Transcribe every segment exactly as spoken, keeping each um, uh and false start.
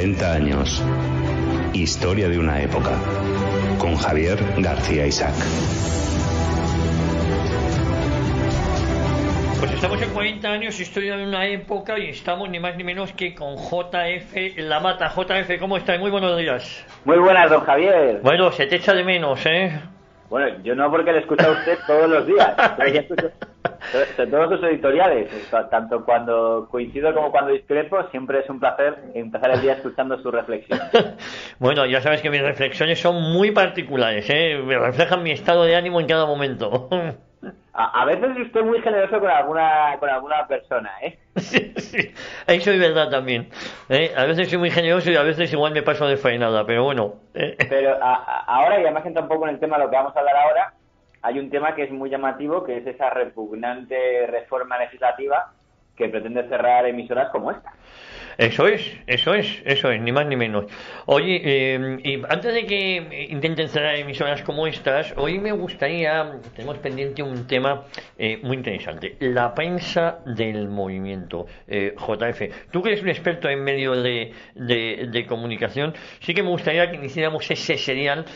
cuarenta años. Historia de una época. Con Javier García Isaac. Pues estamos en cuarenta años, historia de una época, y estamos ni más ni menos que con J F La Mata. J F, ¿cómo estás? Muy buenos días. Muy buenas, don Javier. Bueno, se te echa de menos, ¿eh? Bueno, yo no, porque le escucho a usted todos los días. Pero ya escucho todos sus editoriales. Tanto cuando coincido como cuando discrepo, siempre es un placer empezar el día escuchando su reflexión. Bueno, ya sabes que mis reflexiones son muy particulares, ¿eh? Me reflejan mi estado de ánimo en cada momento. A, a veces es usted muy generoso con alguna con alguna persona, ¿eh? Sí, sí, eso es verdad también, ¿eh? A veces soy muy generoso y a veces igual me paso de faenada, pero bueno. ¿eh? Pero a, a, ahora, y además entra un poco en el tema de lo que vamos a hablar ahora, hay un tema que es muy llamativo, que es esa repugnante reforma legislativa que pretende cerrar emisoras como esta. Eso es, eso es, eso es, ni más ni menos. Oye, eh, y antes de que intenten cerrar emisoras como estas, hoy me gustaría, tenemos pendiente un tema eh, muy interesante, la prensa del movimiento. eh, J F, tú que eres un experto en medios de, de, de comunicación, sí que me gustaría que hiciéramos ese serial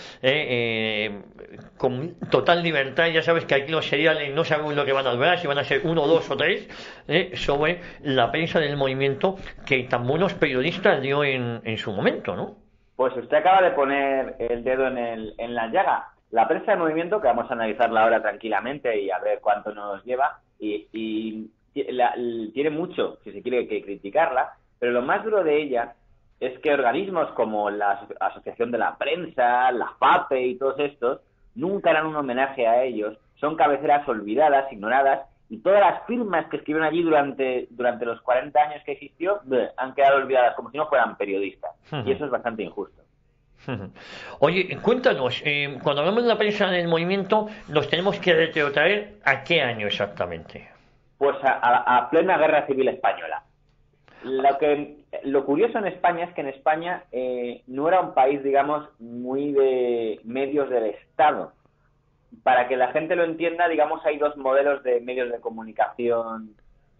eh, eh, con total libertad. Ya sabes que aquí los seriales no sabemos lo que van a durar, si van a ser uno, dos o tres, eh, sobre la prensa del movimiento que tan buenos periodistas dio en, en su momento, ¿no? Pues usted acaba de poner el dedo en, el, en la llaga. La prensa del movimiento, que vamos a analizarla ahora tranquilamente y a ver cuánto nos lleva, y, y la, tiene mucho, si se quiere, que criticarla, pero lo más duro de ella es que organismos como la Asociación de la Prensa, la FAPE y todos estos, nunca harán un homenaje a ellos, son cabeceras olvidadas, ignoradas, y todas las firmas que escribieron allí durante durante los cuarenta años que existió bleh, han quedado olvidadas, como si no fueran periodistas. Uh-huh. Y eso es bastante injusto. Uh-huh. Oye, cuéntanos, eh, cuando hablamos de la prensa del movimiento, ¿nos tenemos que retrotraer a qué año exactamente? Pues a, a, a plena Guerra Civil Española. Lo que lo curioso en España es que en España eh, no era un país, digamos, muy de medios del Estado. Para que la gente lo entienda, digamos, hay dos modelos de medios de comunicación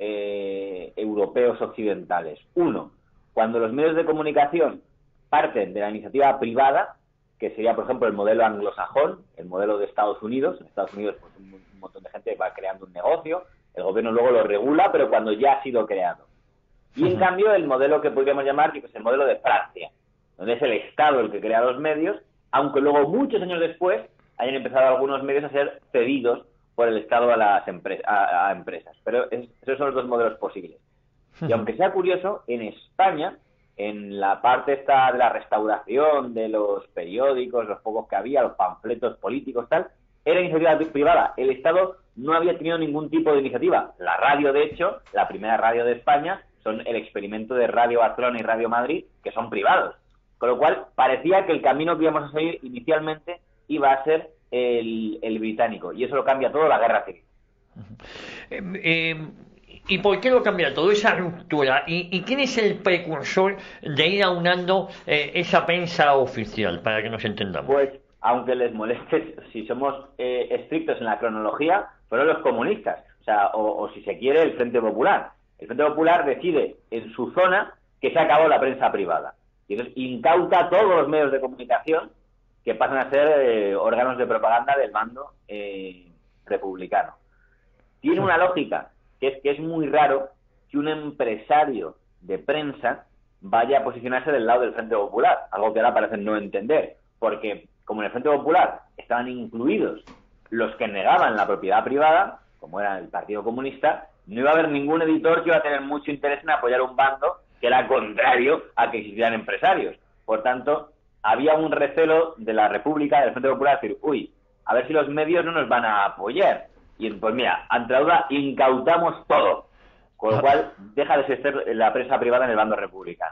eh, europeos occidentales. Uno, cuando los medios de comunicación parten de la iniciativa privada, que sería, por ejemplo, el modelo anglosajón, el modelo de Estados Unidos. En Estados Unidos, pues, un, un montón de gente va creando un negocio, el gobierno luego lo regula, pero cuando ya ha sido creado. Y, en cambio, el modelo que podríamos llamar, pues, el modelo de Francia, donde es el Estado el que crea los medios, aunque luego, muchos años después, hayan empezado algunos medios a ser cedidos por el Estado a las empre- a, a empresas. Pero es, esos son los dos modelos posibles. Y aunque sea curioso, en España, en la parte esta de la restauración de los periódicos, los pocos que había, los panfletos políticos, tal, era iniciativa privada. El Estado no había tenido ningún tipo de iniciativa. La radio, de hecho, la primera radio de España, son el experimento de Radio Barcelona y Radio Madrid, que son privados. Con lo cual, parecía que el camino que íbamos a seguir inicialmente iba a ser el, el británico, y eso lo cambia todo la Guerra Civil. Eh, eh, ¿Y por qué lo cambia todo, esa ruptura? ¿Y, y quién es el precursor de ir aunando eh, esa prensa oficial, para que nos entendamos? Pues, aunque les moleste, si somos eh, estrictos en la cronología, fueron los comunistas, o sea, o, o si se quiere, el Frente Popular. El Frente Popular decide en su zona que se acabó la prensa privada, y entonces incauta a todos los medios de comunicación que pasan a ser eh, órganos de propaganda del bando eh, republicano. Tiene una lógica, que es que es muy raro que un empresario de prensa vaya a posicionarse del lado del Frente Popular, algo que ahora parecen no entender, porque como en el Frente Popular estaban incluidos los que negaban la propiedad privada, como era el Partido Comunista, no iba a haber ningún editor que iba a tener mucho interés en apoyar un bando que era contrario a que existieran empresarios. Por tanto, había un recelo de la República, del Frente Popular, decir, uy, a ver si los medios no nos van a apoyar. Y pues mira, ante la duda, incautamos todo. Con lo cual, deja de ser la prensa privada en el bando republicano.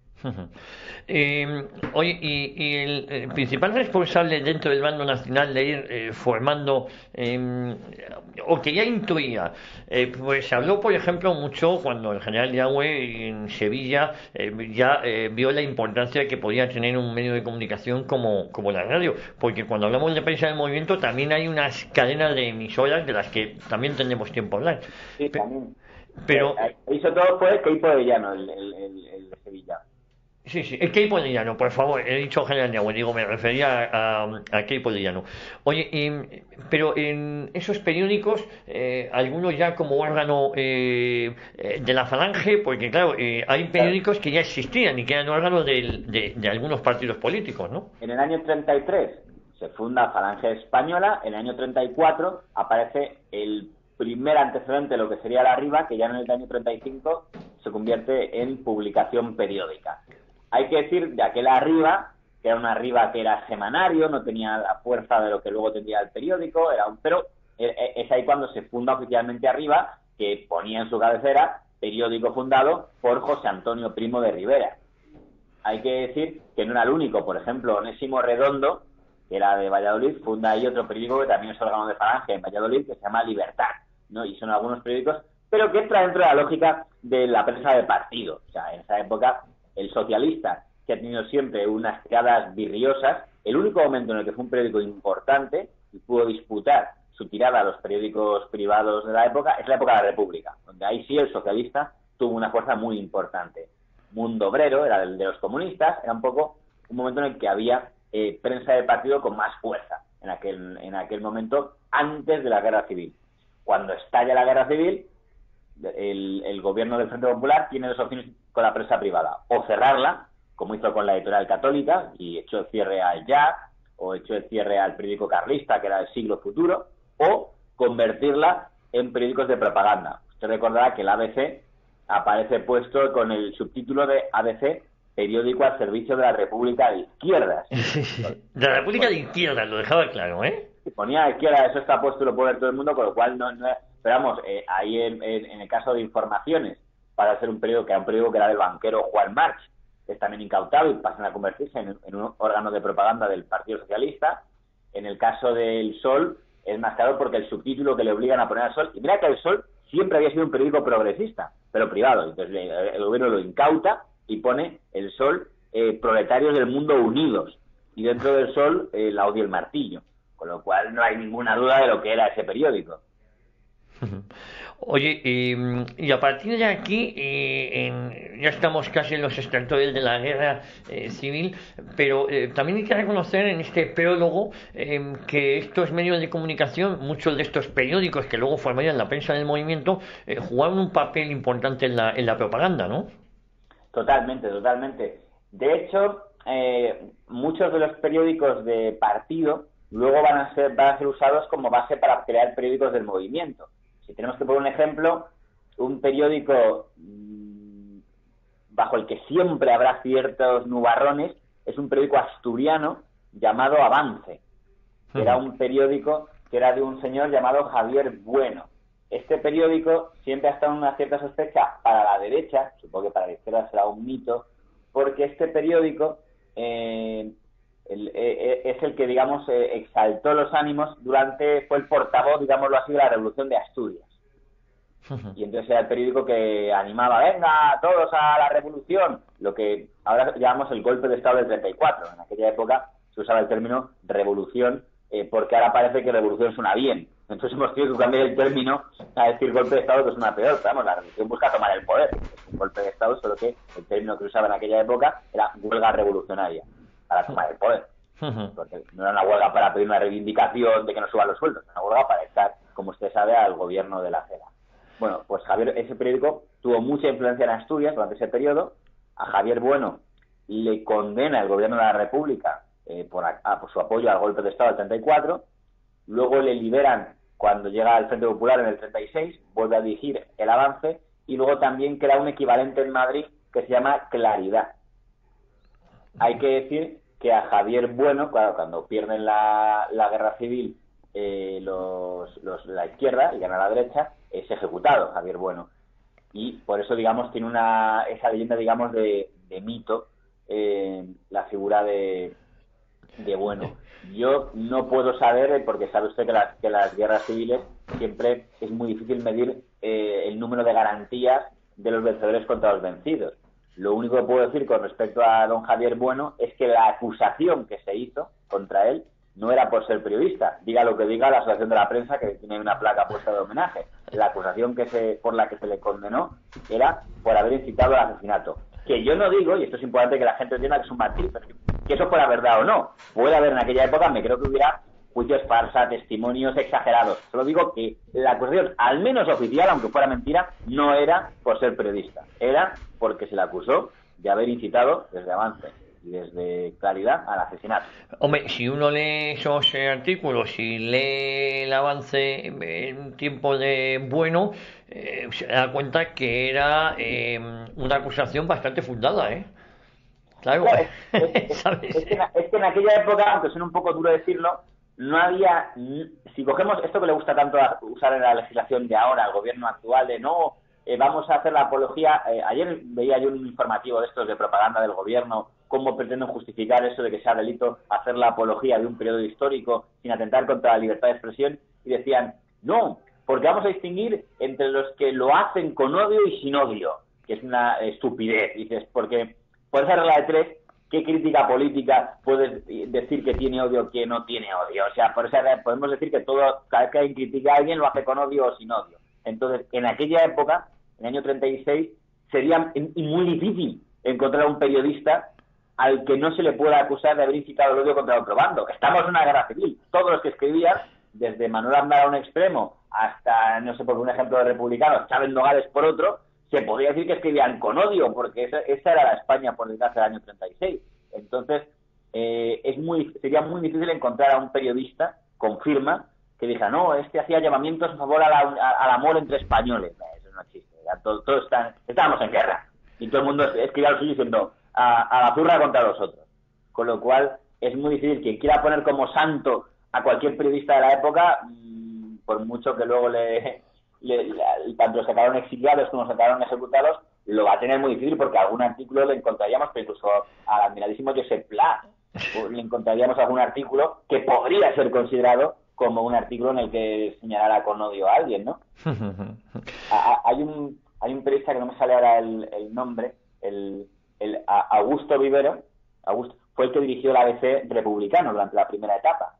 Eh, oye, y, y el, el principal responsable dentro del bando nacional de ir eh, formando, eh, o que ya intuía, eh, pues se habló, por ejemplo, mucho cuando el general Yagüe en Sevilla eh, ya eh, vio la importancia que podía tener un medio de comunicación como, como la radio, porque cuando hablamos de prensa del movimiento también hay unas cadenas de emisoras de las que también tendremos tiempo a hablar. Sí, también. Pero eh, hizo todo fue Keipo de Llano, el, el, el, el de Sevilla. Sí, sí, el Keipo de Llano, por favor, he dicho General Nagüe, digo, me refería a, a Keipo de Llano. Oye, eh, pero en esos periódicos, eh, algunos ya como órgano eh, eh, de la Falange, porque claro, eh, hay Claro. periódicos que ya existían y que eran órganos del- de, de algunos partidos políticos, ¿no? En el año treinta y tres se funda Falange Española, en el año treinta y cuatro aparece el primer antecedente de lo que sería la Riba, que ya en el año treinta y cinco se convierte en publicación periódica. Hay que decir de aquel Arriba, que era una Arriba que era semanario, no tenía la fuerza de lo que luego tendría el periódico, era un, pero es ahí cuando se funda oficialmente Arriba, que ponía en su cabecera periódico fundado por José Antonio Primo de Rivera. Hay que decir que no era el único, por ejemplo, Onésimo Redondo, que era de Valladolid, funda ahí otro periódico que también es órgano de Falange en Valladolid, que se llama Libertad, ¿no? Y son algunos periódicos, pero que entra dentro de la lógica de la prensa de partido. O sea, en esa época, el socialista, que ha tenido siempre unas tiradas virriosas, el único momento en el que fue un periódico importante y pudo disputar su tirada a los periódicos privados de la época, es la época de la República, donde ahí sí el socialista tuvo una fuerza muy importante. Mundo Obrero, era el de los comunistas, era un poco un momento en el que había eh, prensa de partido con más fuerza, en aquel, en aquel momento, antes de la Guerra Civil. Cuando estalla la Guerra Civil, el, el gobierno del Frente Popular tiene dos opciones con la prensa privada: o cerrarla, como hizo con la Editorial Católica, y echó el cierre al Ya, o echó el cierre al periódico carlista, que era El Siglo Futuro, o convertirla en periódicos de propaganda. Usted recordará que el A B C aparece puesto con el subtítulo de A B C, periódico al servicio de la República de Izquierdas. De la República de Izquierdas, lo dejaba claro, ¿eh? Ponía a izquierda, eso está puesto y lo puede ver todo el mundo, con lo cual no, no es... Pero vamos, eh, ahí en, en, en el caso de Informaciones, para ser un periódico que era un periódico que era del banquero Juan March, que es también incautado y pasan a convertirse en, en un órgano de propaganda del Partido Socialista. En el caso del Sol es más claro porque el subtítulo que le obligan a poner al Sol, y mira que el Sol siempre había sido un periódico progresista, pero privado. Entonces el gobierno lo incauta y pone el Sol, eh, proletarios del mundo unidos, y dentro del Sol eh, la odia el martillo, con lo cual no hay ninguna duda de lo que era ese periódico. Oye, eh, y a partir de aquí, eh, en, ya estamos casi en los estertores de la guerra eh, civil, pero eh, también hay que reconocer en este prólogo eh, que estos medios de comunicación, muchos de estos periódicos que luego formarían la prensa del movimiento, eh, jugaron un papel importante en la, en la propaganda, ¿no? Totalmente, totalmente. De hecho, eh, muchos de los periódicos de partido luego van a ser, van a ser usados como base para crear periódicos del movimiento. Si tenemos que poner un ejemplo, un periódico mmm, bajo el que siempre habrá ciertos nubarrones es un periódico asturiano llamado Avance, que era un periódico que era de un señor llamado Javier Bueno. Este periódico siempre ha estado en una cierta sospecha para la derecha, supongo que para la izquierda será un mito, porque este periódico eh, el, eh, es el que, digamos, eh, exaltó los ánimos durante, fue el portavoz, digámoslo así, de la Revolución de Asturias. Y entonces era el periódico que animaba, venga, todos a la revolución, lo que ahora llamamos el golpe de Estado del treinta y cuatro. En aquella época se usaba el término revolución, eh, porque ahora parece que revolución suena bien. Entonces hemos tenido que cambiar el término a decir golpe de Estado, que suena peor. Pero vamos, la revolución busca tomar el poder. Es un golpe de Estado, solo que el término que usaba en aquella época era huelga revolucionaria, para tomar el poder. Porque no era una huelga para pedir una reivindicación de que no suban los sueldos, era una huelga para estar, como usted sabe, al gobierno de la acera. Bueno, pues Javier, ese periódico tuvo mucha influencia en Asturias durante ese periodo. A Javier Bueno le condena el gobierno de la República eh, por, a, por su apoyo al golpe de Estado del treinta y cuatro. Luego le liberan cuando llega al Frente Popular en el treinta y seis, vuelve a dirigir el Avance y luego también crea un equivalente en Madrid que se llama Claridad. Hay que decir que a Javier Bueno, claro, cuando pierden la, la guerra civil eh, los, los, la izquierda y gana la derecha, es ejecutado Javier Bueno. Y por eso, digamos, tiene una esa leyenda, digamos, de, de mito, eh, la figura de, de Bueno. Yo no puedo saber, porque sabe usted que las, que las guerras civiles siempre es muy difícil medir eh, el número de garantías de los vencedores contra los vencidos. Lo único que puedo decir con respecto a don Javier Bueno es que la acusación que se hizo contra él no era por ser periodista. Diga lo que diga la Asociación de la Prensa, que tiene una placa puesta de homenaje. La acusación que se, por la que se le condenó era por haber incitado al asesinato. que yo no digo, y esto es importante que la gente entienda que es un matiz, que eso fuera verdad o no. Puede haber en aquella época, me creo que hubiera juicios farsa, testimonios exagerados. Solo digo que la acusación, al menos oficial, aunque fuera mentira, no era por ser periodista. Era porque se le acusó de haber incitado desde Avance y desde Claridad al asesinato. Hombre, si uno lee esos eh, artículos, si lee el Avance en tiempo de bueno, eh, se da cuenta que era eh, una acusación bastante fundada, ¿eh? Claro, claro es, es, ¿sabes? Es, que en, es que en aquella época, aunque suene un poco duro decirlo, no había, si cogemos esto que le gusta tanto usar en la legislación de ahora, al gobierno actual, de no, eh, vamos a hacer la apología, eh, ayer veía yo un informativo de estos de propaganda del gobierno, cómo pretenden justificar eso de que sea delito hacer la apología de un periodo histórico sin atentar contra la libertad de expresión, y decían, no, porque vamos a distinguir entre los que lo hacen con odio y sin odio, que es una estupidez, dices, porque por esa regla de tres, ¿qué crítica política puedes decir que tiene odio o que no tiene odio? O sea, por esa podemos decir que todo, cada vez que alguien critica a alguien lo hace con odio o sin odio. Entonces, en aquella época, en el año treinta y seis, sería muy difícil encontrar a un periodista al que no se le pueda acusar de haber incitado el odio contra otro bando. Estamos en una guerra civil. Todos los que escribían, desde Manuel Aznar a un extremo hasta, no sé, por un ejemplo de republicanos, Chávez Nogales por otro, se podría decir que escribían con odio, porque esa, esa era la España, por desgracia, del año treinta y seis. Entonces, eh, es muy sería muy difícil encontrar a un periodista con firma que diga, no, este hacía llamamientos a favor a la, a, al amor entre españoles. No, eso no existe. Todos todo están, estábamos en guerra. Y todo el mundo escribía lo suyo diciendo, a, a la zurra contra los otros. Con lo cual, es muy difícil. Quien quiera poner como santo a cualquier periodista de la época, mmm, por mucho que luego le... Le, le, tanto los que acabaron exiliados como los que acabaron ejecutados, lo va a tener muy difícil porque algún artículo le encontraríamos, pero incluso al admiradísimo Josep Pla le encontraríamos algún artículo que podría ser considerado como un artículo en el que señalara con odio a alguien, ¿no? a, a, hay un hay un periodista que no me sale ahora el, el nombre, el, el a, Augusto Vivero, Augusto, fue el que dirigió la A B C republicano durante la primera etapa.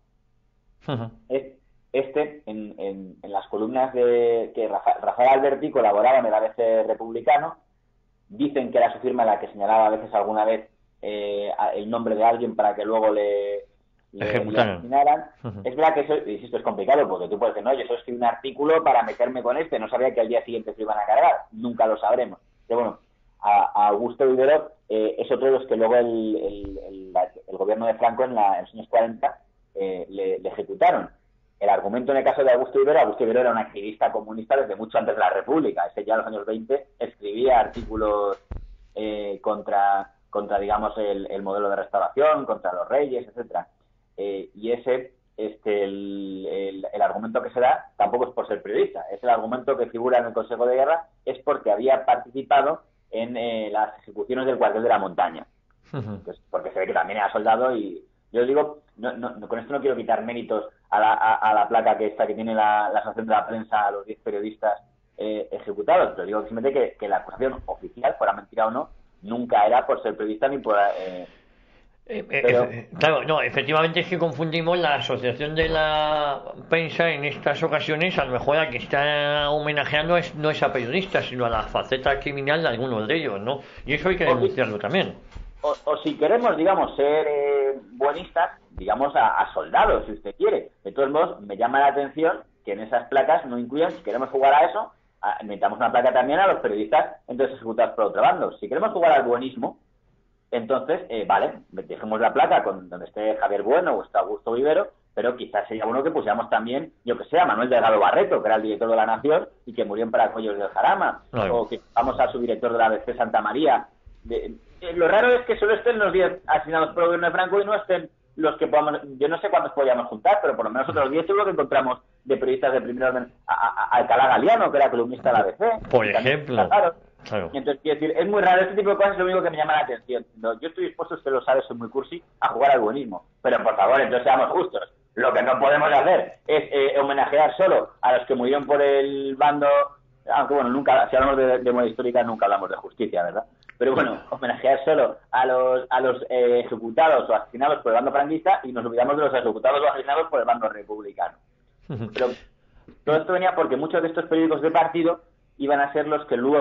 es Este, en, en, en las columnas de que Rafa, Rafael Alberti colaboraba en el A B C republicano, dicen que era su firma la que señalaba a veces alguna vez eh, el nombre de alguien para que luego le, le, le asesinaran. Uh-huh. Es verdad que eso, insisto, es complicado, porque tú puedes decir, no, yo solo escribí un artículo para meterme con este, no sabía que al día siguiente se iban a cargar, nunca lo sabremos. Pero bueno, a, a Augusto Vivero eh, es otro de los que luego el, el, el, el gobierno de Franco en, la, en los años cuarenta eh, le, le ejecutaron. El argumento en el caso de Augusto Vivero, Augusto Vivero era un activista comunista desde mucho antes de la República. Ese ya en los años veinte escribía artículos eh, contra, contra, digamos, el, el modelo de restauración, contra los reyes, etcétera. Eh, y ese, este, el, el, el argumento que se da tampoco es por ser periodista. Es el argumento que figura en el Consejo de Guerra, es porque había participado en eh, las ejecuciones del cuartel de la montaña. Entonces, porque se ve que también era soldado y... Yo digo, no, no, con esto no quiero quitar méritos a la, a, a la placa que esta que tiene la, la Asociación de la Prensa a los diez periodistas eh, ejecutados, pero digo simplemente que, que la acusación oficial, fuera mentira o no, nunca era por ser periodista ni por... Eh, eh, pero... eh, claro, no, efectivamente es que confundimos la Asociación de la Prensa en estas ocasiones, a lo mejor la que está homenajeando es, no es a periodistas, sino a la faceta criminal de algunos de ellos, ¿no? Y eso hay que denunciarlo también. O, o si queremos, digamos, ser eh, buenistas, digamos, a, a soldados, si usted quiere. De todos modos, me llama la atención que en esas placas no incluyan, si queremos jugar a eso, a, metamos una placa también a los periodistas, entonces ejecutados por otro bando. Si queremos jugar al buenismo, entonces, eh, vale, dejemos la placa con donde esté Javier Bueno o esté Augusto Vivero, pero quizás sería bueno que pusiéramos también, yo que sé, a Manuel Delgado Barreto, que era el director de La Nación y que murió en Paracuellos del Jarama, claro. O que vamos a su director de la A B C, Santa María. De, de, lo raro es que solo estén los diez asesinados por el gobierno de Franco y no estén los que podamos, yo no sé cuántos podríamos juntar, pero por lo menos otros diez seguro que encontramos de periodistas de primer orden, a, a, a Alcalá Galiano, que era columnista de la A B C. Por ejemplo. Claro. Y entonces, quiero decir, es muy raro, este tipo de cosas es lo único que me llama la atención. No, yo estoy dispuesto, usted lo sabe, soy muy cursi, a jugar al buenismo. Pero por favor, entonces seamos justos. Lo que no podemos hacer es eh, homenajear solo a los que murieron por el bando, aunque bueno, nunca, si hablamos de, de moda histórica, nunca hablamos de justicia, ¿verdad? Pero bueno, homenajear solo a los a los eh, ejecutados o asesinados por el bando franquista y nos olvidamos de los ejecutados o asesinados por el bando republicano. Pero todo esto venía porque muchos de estos periódicos de partido iban a ser los que luego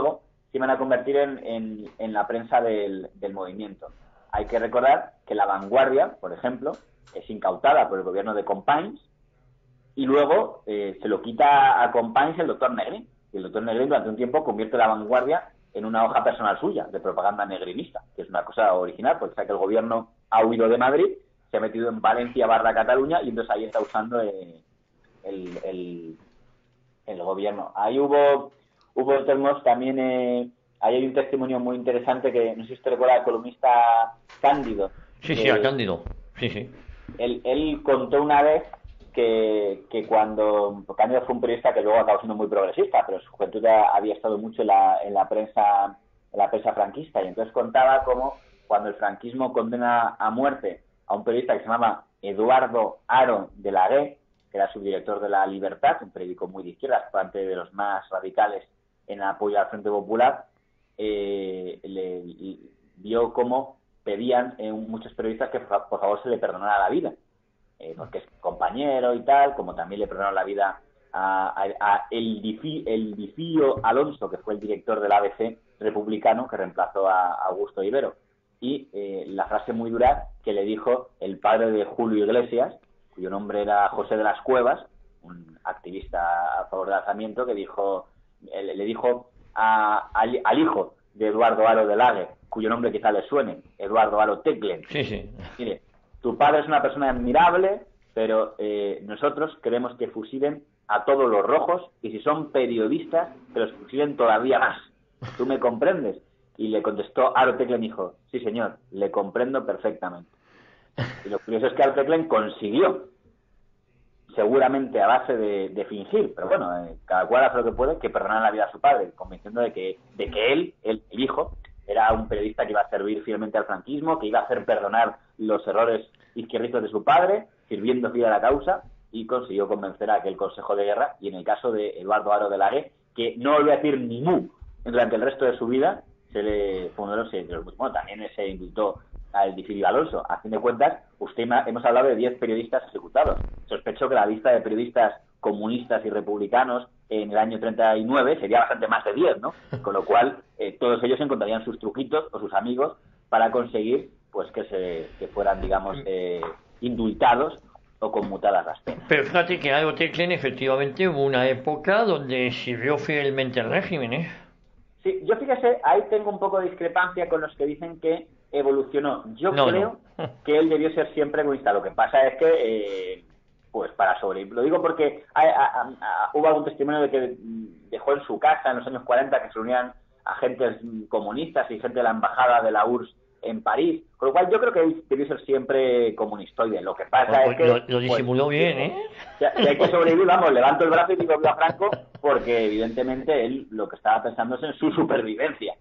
se iban a convertir en, en, en la prensa del, del movimiento. Hay que recordar que La Vanguardia, por ejemplo, es incautada por el gobierno de Companys y luego eh, se lo quita a Companys el doctor Negrín. Y el doctor Negrín durante un tiempo convierte La Vanguardia en una hoja personal suya, de propaganda negrinista, que es una cosa original, porque sabe que el gobierno ha huido de Madrid, se ha metido en Valencia barra Cataluña y entonces ahí está usando eh, el, el, el gobierno. Ahí hubo, hubo termos también, eh, ahí hay un testimonio muy interesante que, no sé si te recuerda, el columnista Cándido. Sí, sí, a Cándido, sí, sí. Él, él contó una vez que, que cuando Cándido fue un periodista que luego acabó siendo muy progresista, pero en su juventud había estado mucho en la, en la prensa en la prensa franquista, y entonces contaba cómo cuando el franquismo condena a muerte a un periodista que se llamaba Eduardo Aro de la Gué, que era subdirector de La Libertad, un periódico muy de izquierdas, parte de los más radicales en apoyo al Frente Popular, eh, le, le vio cómo pedían eh, muchos periodistas que por favor se le perdonara la vida. Eh, porque es compañero y tal, como también le perdonaron la vida a, a, a el, Difi, el Difío Alonso, que fue el director del A B C republicano, que reemplazó a, a Augusto Ibero. Y eh, la frase muy dura que le dijo el padre de Julio Iglesias, cuyo nombre era José de las Cuevas, un activista a favor del alzamiento, que dijo, eh, le dijo a, al, al hijo de Eduardo Aro de Lague, cuyo nombre quizá le suene, Eduardo Aro Teclen. Sí, sí. Mire, tu padre es una persona admirable, pero eh, nosotros queremos que fusilen a todos los rojos y si son periodistas, que los fusilen todavía más. ¿Tú me comprendes? Y le contestó Aro Teclen, dijo, sí señor, le comprendo perfectamente. Y lo curioso es que Aro Teclen consiguió, seguramente a base de, de fingir, pero bueno, eh, cada cual hace lo que puede, que perdonar la vida a su padre, convenciendo de que, de que él, el, el hijo, era un periodista que iba a servir fielmente al franquismo, que iba a hacer perdonar los errores izquierdistas de su padre, sirviendo fiel a la causa, y consiguió convencer a aquel Consejo de Guerra, y en el caso de Eduardo Aro de la Gué, que no volvió a decir ni mu durante el resto de su vida, se le fundó, se, bueno, también se indultó al Difío Alonso. A fin de cuentas, usted hemos hablado de diez periodistas ejecutados. Sospecho que la lista de periodistas comunistas y republicanos en el año treinta y nueve sería bastante más de diez, ¿no? Con lo cual, eh, todos ellos encontrarían sus truquitos o sus amigos para conseguir pues que se que fueran, digamos, eh, indultados o conmutadas las penas. Pero fíjate que Aro Teclen efectivamente hubo una época donde sirvió fielmente al régimen, ¿eh? Sí, yo fíjese, ahí tengo un poco de discrepancia con los que dicen que evolucionó. Yo no, creo no. que él debió ser siempre egoísta. Lo que pasa es que, eh, pues para sobrevivir, lo digo porque hay, a, a, a, hubo algún testimonio de que dejó en su casa en los años cuarenta que se reunían agentes comunistas y gente de la embajada de la U R S S en París, con lo cual yo creo que él debió ser siempre comunistoide. Lo que pasa pues, es que... Lo, lo disimuló pues, bien, ¿eh? Si hay que sobrevivir, vamos, levanto el brazo y digo viva Franco, porque evidentemente él lo que estaba pensando es en su supervivencia.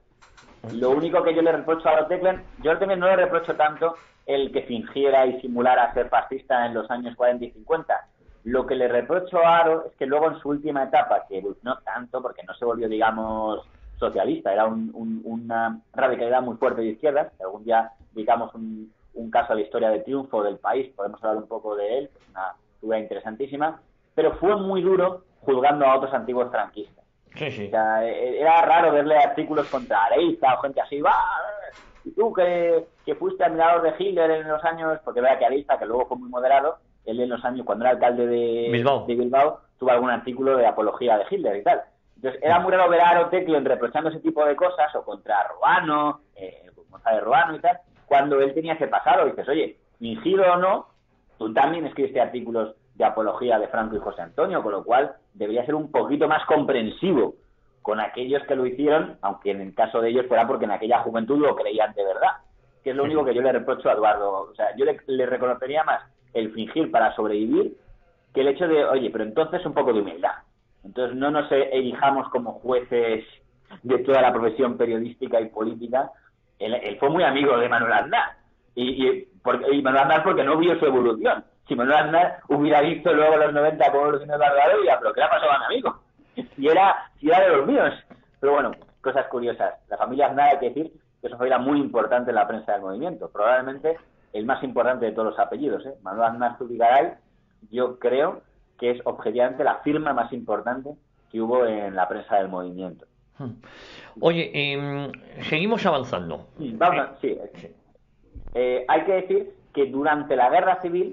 Lo único que yo le reprocho a Aro Teclen, yo también no le reprocho tanto el que fingiera y simulara ser fascista en los años cuarenta y cincuenta. Lo que le reprocho a Aro es que luego en su última etapa, que no tanto, porque no se volvió, digamos, socialista, era un, un, una radicalidad muy fuerte de izquierdas, que algún día dedicamos un, un caso a la historia de triunfo del país, podemos hablar un poco de él, es una figura interesantísima, pero fue muy duro juzgando a otros antiguos franquistas. Sí, sí. O sea, era raro verle artículos contra Areiza o gente así, va, y tú que, que fuiste admirador de Hitler en los años, porque vea que Areiza, que luego fue muy moderado, él en los años, cuando era alcalde de Bilbao, de Bilbao tuvo algún artículo de apología de Hitler y tal. Entonces era muy raro ver a Aro Teclen reprochando ese tipo de cosas, o contra Ruano, eh, González Ruano y tal, cuando él tenía ese pasado. Y dices, oye, fingido o no, tú también escribiste artículos de apología de Franco y José Antonio, con lo cual debería ser un poquito más comprensivo con aquellos que lo hicieron, aunque en el caso de ellos fuera porque en aquella juventud lo creían de verdad, que es lo único que yo le reprocho a Eduardo. O sea, yo le, le reconocería más el fingir para sobrevivir que el hecho de, oye, pero entonces un poco de humildad. Entonces no nos erijamos como jueces de toda la profesión periodística y política. Él, él fue muy amigo de Manuel Aznar, y, y, porque, y Manuel Aznar porque no vio su evolución. Si Manuel Aznar hubiera visto luego los noventa cómo evolucionó Eduardo Aro, ya, pero ¿qué le ha pasado a mi amigo? Y era, y era de los míos. Pero bueno, cosas curiosas. La familia Aznar, hay que decir que eso era muy importante en la prensa del movimiento. Probablemente el más importante de todos los apellidos, ¿eh? Manuel Aznar Zubigaray, yo creo que es objetivamente la firma más importante que hubo en la prensa del movimiento. Oye, eh, seguimos avanzando. Vamos a, sí, sí. Eh, hay que decir que durante la Guerra Civil,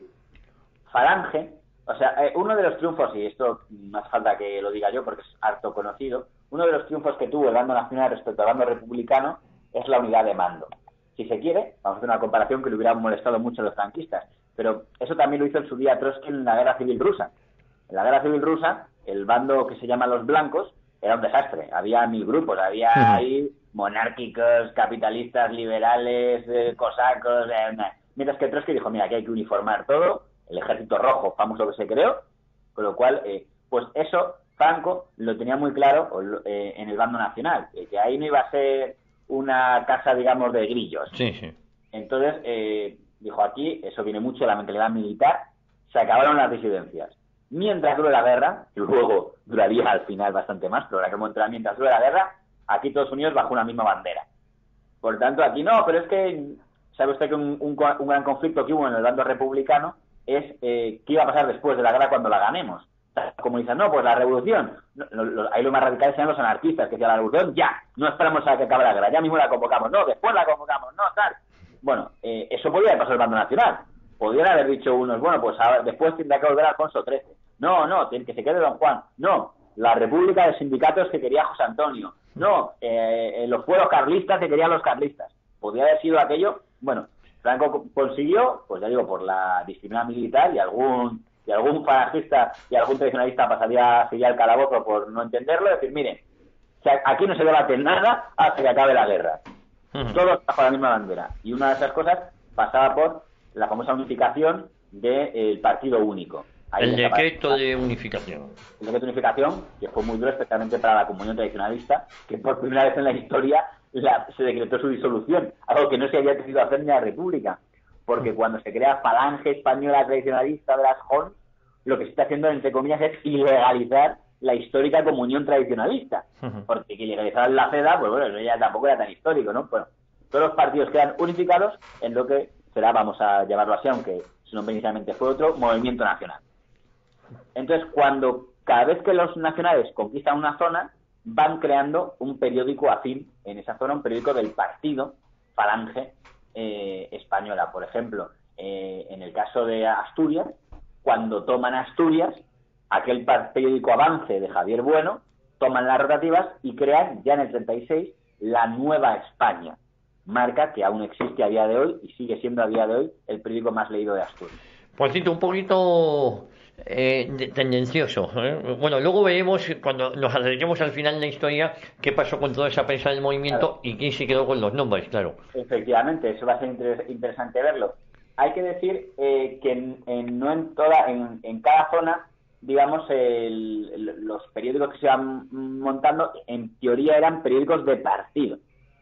Falange, o sea, eh, uno de los triunfos, y esto no hace falta que lo diga yo porque es harto conocido, uno de los triunfos que tuvo el bando nacional respecto al bando republicano es la unidad de mando. Si se quiere, vamos a hacer una comparación que le hubiera molestado mucho a los franquistas, pero eso también lo hizo en su día Trotsky en la Guerra Civil Rusa. En la Guerra Civil Rusa, el bando que se llama los blancos era un desastre. Había mil grupos, había uh-huh. ahí monárquicos, capitalistas, liberales, eh, cosacos... Eh, mientras que Trotsky dijo, mira, aquí hay que uniformar todo, el ejército rojo, famoso que se creó, con lo cual, eh, pues eso, Franco lo tenía muy claro eh, en el bando nacional, eh, que ahí no iba a ser una casa, digamos, de grillos. Sí, sí. Entonces, eh, dijo, aquí, eso viene mucho de la mentalidad militar, se acabaron las disidencias. Mientras dure la guerra, que luego duraría al final bastante más, pero ahora que montará mientras dure la guerra, aquí todos unidos bajo una misma bandera. Por tanto, aquí no, pero es que, sabe usted que un, un, un gran conflicto que hubo en el bando republicano es eh, qué iba a pasar después de la guerra cuando la ganemos. Como dicen, no, pues la revolución. No, lo, lo, ahí lo más radicales eran los anarquistas, que decían, la revolución ya, no esperamos a que acabe la guerra, ya mismo la convocamos, no, después la convocamos, no, tal. Bueno, eh, eso podría haber pasado el bando nacional. Podrían haber dicho unos, bueno, pues ahora, después tendrá que volver Alfonso trece. No, no, que se quede Don Juan. No, la república de sindicatos que quería José Antonio. No, eh, los fueros carlistas que querían los carlistas. Podría haber sido aquello. Bueno, Franco consiguió, pues ya digo, por la disciplina militar y algún y algún falangista y algún tradicionalista pasaría sería el calabozo por no entenderlo, decir, miren, o sea, aquí no se debate nada hasta que acabe la guerra. Uh-huh. Todos bajo la misma bandera. Y una de esas cosas pasaba por la famosa unificación del partido único. Ahí el decreto de unificación. El decreto de unificación, que fue muy duro especialmente para la comunión tradicionalista, que por primera vez en la historia la, se decretó su disolución, algo que no se había querido hacer ni la República, porque cuando se crea Falange Española Tradicionalista de las J O N, lo que se está haciendo, entre comillas, es ilegalizar la histórica comunión tradicionalista, porque que ilegalizar la CEDA, pues bueno, eso ya tampoco era tan histórico, ¿no? Bueno, todos los partidos quedan unificados en lo que será, vamos a llamarlo así, aunque su nombre inicialmente fue otro, Movimiento Nacional. Entonces, cuando cada vez que los nacionales conquistan una zona, van creando un periódico afín en esa zona, un periódico del partido Falange eh, Española. Por ejemplo, eh, en el caso de Asturias, cuando toman Asturias, aquel periódico Avance de Javier Bueno, toman las rotativas y crean ya en el treinta y seis la Nueva España, marca que aún existe a día de hoy y sigue siendo a día de hoy el periódico más leído de Asturias. Por cierto, un poquito eh, de, tendencioso. ¿eh? Bueno, luego veremos cuando nos acerquemos al final de la historia qué pasó con toda esa prensa del movimiento, claro, y quién se quedó con los nombres, claro. Efectivamente, eso va a ser inter- interesante verlo. Hay que decir eh, que en, en, no en toda, en, en cada zona, digamos, el, el, los periódicos que se iban montando, en teoría eran periódicos de partido.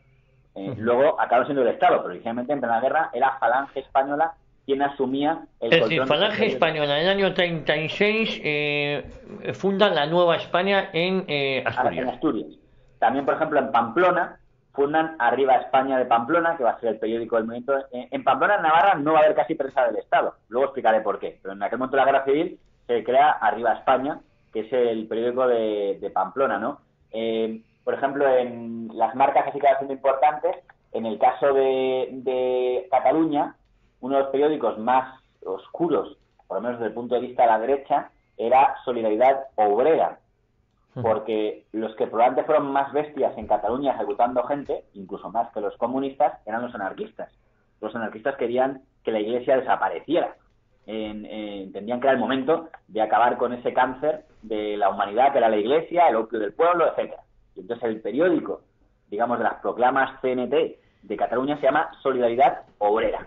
Eh, uh-huh. Luego acabaron siendo el Estado, pero inicialmente en plena guerra era Falange Española quien asumía el es decir, Falange Española en el año treinta y seis eh, funda la Nueva España en eh, Asturias. En Asturias. También, por ejemplo, en Pamplona fundan Arriba España de Pamplona, que va a ser el periódico del movimiento. En Pamplona, en Navarra, no va a haber casi prensa del Estado. Luego explicaré por qué. Pero en aquel momento de la Guerra Civil se crea Arriba España, que es el periódico de, de Pamplona, ¿no? Eh, por ejemplo, en las marcas así que van siendo importantes, en el caso de, de Cataluña, uno de los periódicos más oscuros, por lo menos desde el punto de vista de la derecha, era Solidaridad Obrera, porque los que probablemente fueron más bestias en Cataluña ejecutando gente, incluso más que los comunistas, eran los anarquistas. Los anarquistas querían que la Iglesia desapareciera. En, en, entendían que era el momento de acabar con ese cáncer de la humanidad, que era la Iglesia, el opio del pueblo, etcétera. Y entonces el periódico, digamos, de las proclamas C N T de Cataluña se llama Solidaridad Obrera.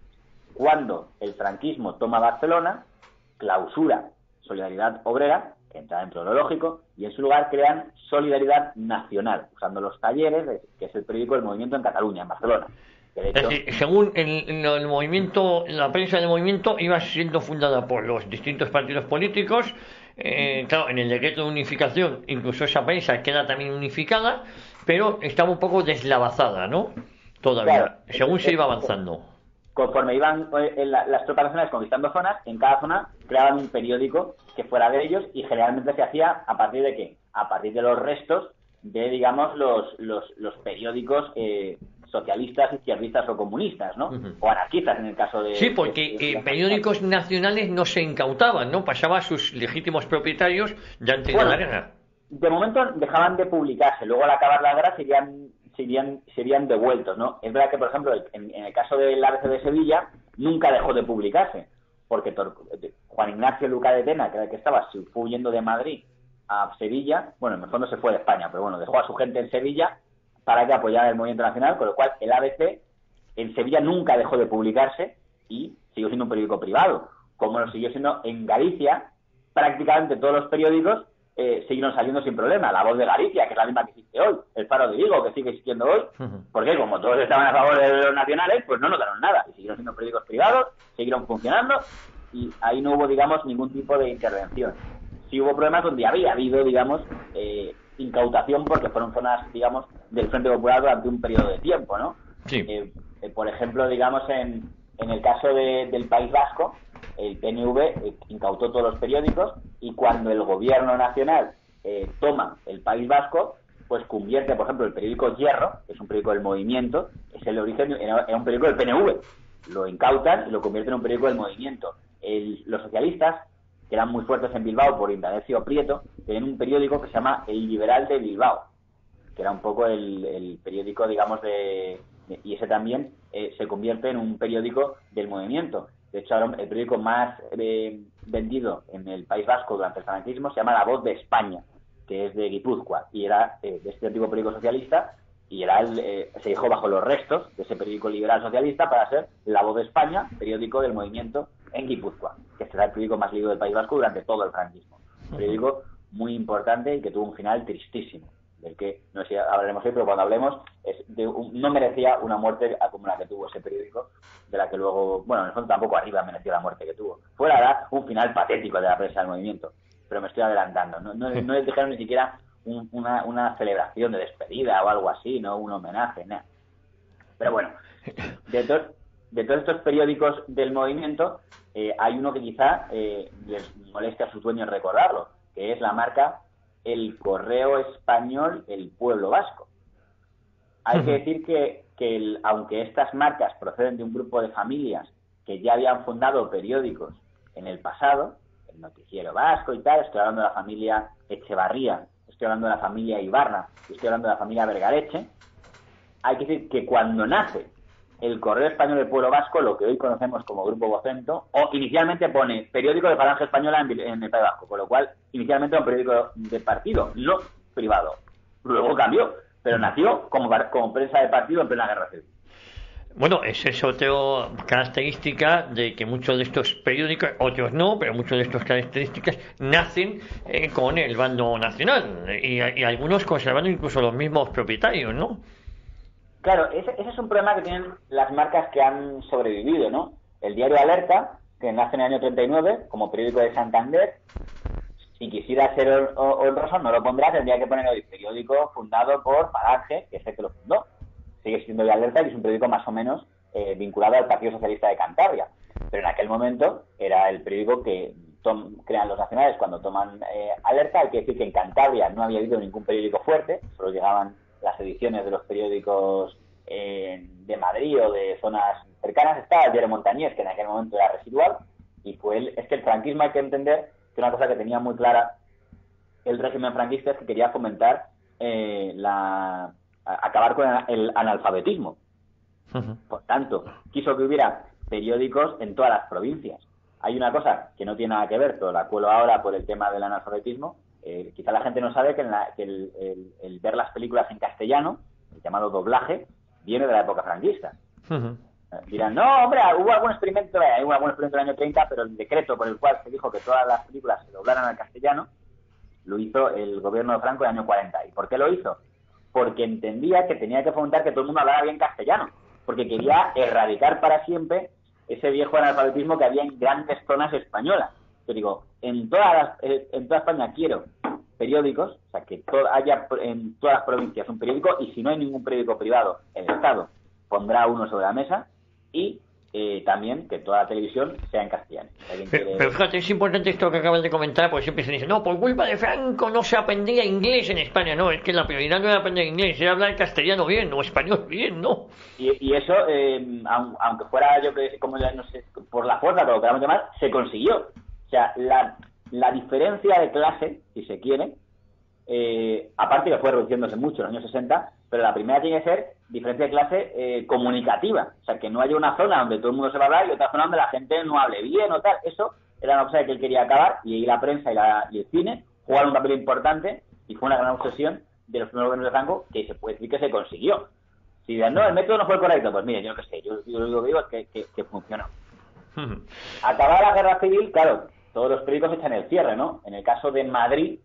Cuando el franquismo toma Barcelona, clausura Solidaridad Obrera, que entra dentro de lo lógico, y en su lugar crean Solidaridad Nacional, usando los talleres, que es el periódico del movimiento en Cataluña, en Barcelona. Que de hecho, es decir, según el, el movimiento, la prensa del movimiento iba siendo fundada por los distintos partidos políticos. Eh, claro, en el decreto de unificación, incluso esa prensa queda también unificada, pero estaba un poco deslavazada, ¿no? Todavía, claro, según se iba avanzando. Conforme iban eh, la, las tropas nacionales conquistando zonas, en cada zona creaban un periódico que fuera de ellos y generalmente se hacía a partir de ¿qué? A partir de los restos de, digamos, los, los, los periódicos eh, socialistas, izquierdistas o comunistas, ¿no? Uh-huh. O anarquistas, en el caso de... Sí, porque de, de, de, periódicos nacionales no se incautaban, ¿no? Pasaba a sus legítimos propietarios ya antes bueno, de la guerra. De momento dejaban de publicarse, luego al acabar la guerra serían, serían, serían devueltos, ¿no? Es verdad que, por ejemplo, en, en el caso del A B C de Sevilla, nunca dejó de publicarse, porque Juan Ignacio Luca de Tena, que era el que estaba, se fue huyendo de Madrid a Sevilla, bueno, en el fondo se fue de España, pero bueno, dejó a su gente en Sevilla para que apoyara el movimiento nacional, con lo cual el A B C en Sevilla nunca dejó de publicarse y siguió siendo un periódico privado, como lo siguió siendo en Galicia. Prácticamente todos los periódicos eh, siguieron saliendo sin problema. La Voz de Galicia, que es la misma que existe hoy, el Faro de Vigo, que sigue existiendo hoy, uh-huh. porque como todos estaban a favor de los nacionales, pues no notaron nada, y siguieron siendo periódicos privados, siguieron funcionando, y ahí no hubo, digamos, ningún tipo de intervención. Sí hubo problemas donde había habido, digamos, eh, incautación, porque fueron zonas, digamos, del Frente Popular durante un periodo de tiempo, ¿no? Sí. Eh, eh, por ejemplo, digamos, en, en el caso de, del País Vasco, el P N V eh, incautó todos los periódicos, y cuando el gobierno nacional eh, toma el País Vasco, pues convierte, por ejemplo, el periódico Hierro, que es un periódico del movimiento, es el origen, era, era un periódico del P N V, lo incautan y lo convierten en un periódico del movimiento. El, los socialistas, que eran muy fuertes en Bilbao por Indalecio Prieto, tenían un periódico que se llama El Liberal de Bilbao, que era un poco el, el periódico, digamos, de, de... y ese también eh, se convierte en un periódico del movimiento. De hecho, ahora el periódico más eh, vendido en el País Vasco durante el franquismo se llama La Voz de España, que es de Guipúzcoa, y era eh, de este antiguo periódico socialista, y era el, eh, se dejó bajo los restos de ese periódico liberal socialista para ser La Voz de España, periódico del movimiento en Guipúzcoa, que será el periódico más leído del País Vasco durante todo el franquismo. Un periódico muy importante y que tuvo un final tristísimo, del que no sé si hablaremos hoy, pero cuando hablemos es de un, no merecía una muerte como la que tuvo ese periódico, de la que luego, bueno, en el fondo tampoco arriba mereció la muerte que tuvo. Fue la verdad un final patético de la prensa del movimiento, pero me estoy adelantando. No, no, no les dijeron ni siquiera un, una, una celebración de despedida o algo así, no un homenaje, nada. Pero bueno, de, to de todos estos periódicos del movimiento, eh, hay uno que quizá eh, les moleste a sus dueños recordarlo, que es la marca El Correo Español, El Pueblo Vasco. Hay que decir que, que el, aunque estas marcas proceden de un grupo de familias que ya habían fundado periódicos en el pasado, el Noticiero Vasco y tal, estoy hablando de la familia Echevarría, estoy hablando de la familia Ibarra, estoy hablando de la familia Vergareche, hay que decir que cuando nace el Correo Español del Pueblo Vasco, lo que hoy conocemos como Grupo Vocento, o inicialmente pone periódico de Falange Española en, en el País Vasco, con lo cual inicialmente era un periódico de partido, no privado. Luego cambió, pero nació como, como prensa de partido en plena guerra civil. Bueno, esa es otra característica de que muchos de estos periódicos, otros no, pero muchas de estas características nacen eh, con el bando nacional y, y algunos conservando incluso los mismos propietarios, ¿no? Claro, ese, ese es un problema que tienen las marcas que han sobrevivido, ¿no? El diario Alerta, que nace en el año treinta y nueve, como periódico de Santander, si quisiera ser honroso, no lo pondrá, tendría que poner el periódico fundado por Falange, que es el que lo fundó. Sigue siendo de Alerta y es un periódico más o menos eh, vinculado al Partido Socialista de Cantabria. Pero en aquel momento era el periódico que crean los nacionales cuando toman eh, Alerta. Hay que decir que en Cantabria no había habido ningún periódico fuerte, solo llegaban las ediciones de los periódicos eh, de Madrid o de zonas cercanas. Estaba el diario Montañés, que en aquel momento era residual, y fue el, es que el franquismo, hay que entender que una cosa que tenía muy clara el régimen franquista es que quería fomentar eh, la a, acabar con el analfabetismo. Uh-huh. Por tanto, quiso que hubiera periódicos en todas las provincias. Hay una cosa que no tiene nada que ver, pero la cuelo ahora por el tema del analfabetismo. Eh, quizá la gente no sabe que, en la, que el, el, el ver las películas en castellano, el llamado doblaje, viene de la época franquista. Uh-huh. eh, dirán, no, hombre, hubo algún experimento, eh, hubo algún experimento en el año treinta, pero el decreto por el cual se dijo que todas las películas se doblaran al castellano, lo hizo el gobierno de Franco en el año cuarenta. ¿Y por qué lo hizo? Porque entendía que tenía que fomentar que todo el mundo hablara bien castellano, porque quería erradicar para siempre ese viejo analfabetismo que había en grandes zonas españolas. Yo digo, en todas las, en toda España quiero periódicos, o sea, que todo, haya en todas las provincias un periódico, y si no hay ningún periódico privado, el Estado pondrá uno sobre la mesa, y eh, también que toda la televisión sea en castellano. Pero, quiere... pero fíjate, es importante esto que acabas de comentar, porque siempre se dice, no, por culpa de Franco no se aprendía inglés en España. No, es que la prioridad no era aprender inglés, era hablar castellano bien o español bien, ¿no? Y, y eso, eh, aunque fuera yo que como no sé, por la fuerza, pero lo queramos llamar, se consiguió. O sea, la, la diferencia de clase, si se quiere, eh, aparte que fue reduciéndose mucho en los años sesenta, pero la primera tiene que ser diferencia de clase eh, comunicativa. O sea, que no haya una zona donde todo el mundo se va a hablar y otra zona donde la gente no hable bien o tal. Eso era una cosa que él quería acabar, y ahí la prensa y, la, y el cine jugaron un papel importante, y fue una gran obsesión de los primeros gobiernos de Franco, que se puede decir que se consiguió. Si dirán, no, el método no fue el correcto, pues mire, yo qué sé, yo, yo lo que digo es que, que, que funcionó. Acabada la guerra civil, claro, todos los periódicos echan el cierre, ¿no? En el caso de Madrid,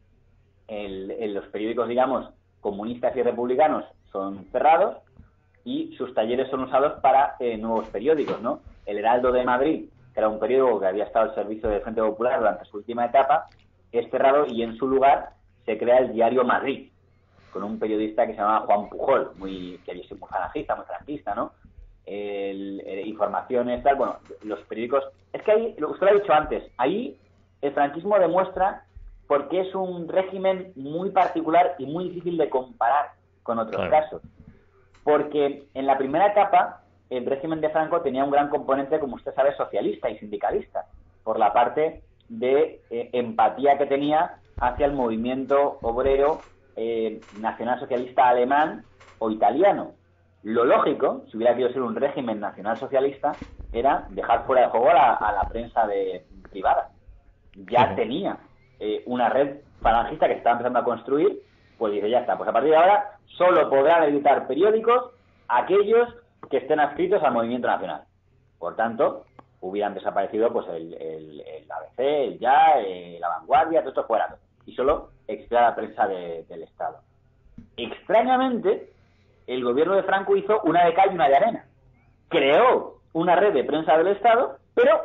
el, el, los periódicos, digamos, comunistas y republicanos son cerrados, y sus talleres son usados para eh, nuevos periódicos, ¿no? El Heraldo de Madrid, que era un periódico que había estado al servicio del Frente Popular durante su última etapa, es cerrado, y en su lugar se crea el Diario Madrid, con un periodista que se llamaba Juan Pujol, muy, que es muy falangista, muy franquista, ¿no? El, el, informaciones, tal, bueno, los periódicos... Es que ahí, lo que usted lo ha dicho antes, ahí el franquismo demuestra por qué es un régimen muy particular y muy difícil de comparar con otros claro. casos. Porque en la primera etapa, el régimen de Franco tenía un gran componente, como usted sabe, socialista y sindicalista, por la parte de eh, empatía que tenía hacia el movimiento obrero eh, nacionalsocialista alemán o italiano. Lo lógico, si hubiera querido ser un régimen nacionalsocialista, era dejar fuera de juego a la, a la prensa de, privada. Ya sí. tenía eh, una red falangista que estaba empezando a construir, pues dice, ya está, pues a partir de ahora solo podrán editar periódicos aquellos que estén adscritos al movimiento nacional. Por tanto, hubieran desaparecido pues el, el, el A B C, el Ya, eh, la Vanguardia, todo esto fuera. Y solo existía la prensa de, del Estado. Extrañamente, el gobierno de Franco hizo una de cal y una de arena. Creó una red de prensa del Estado, pero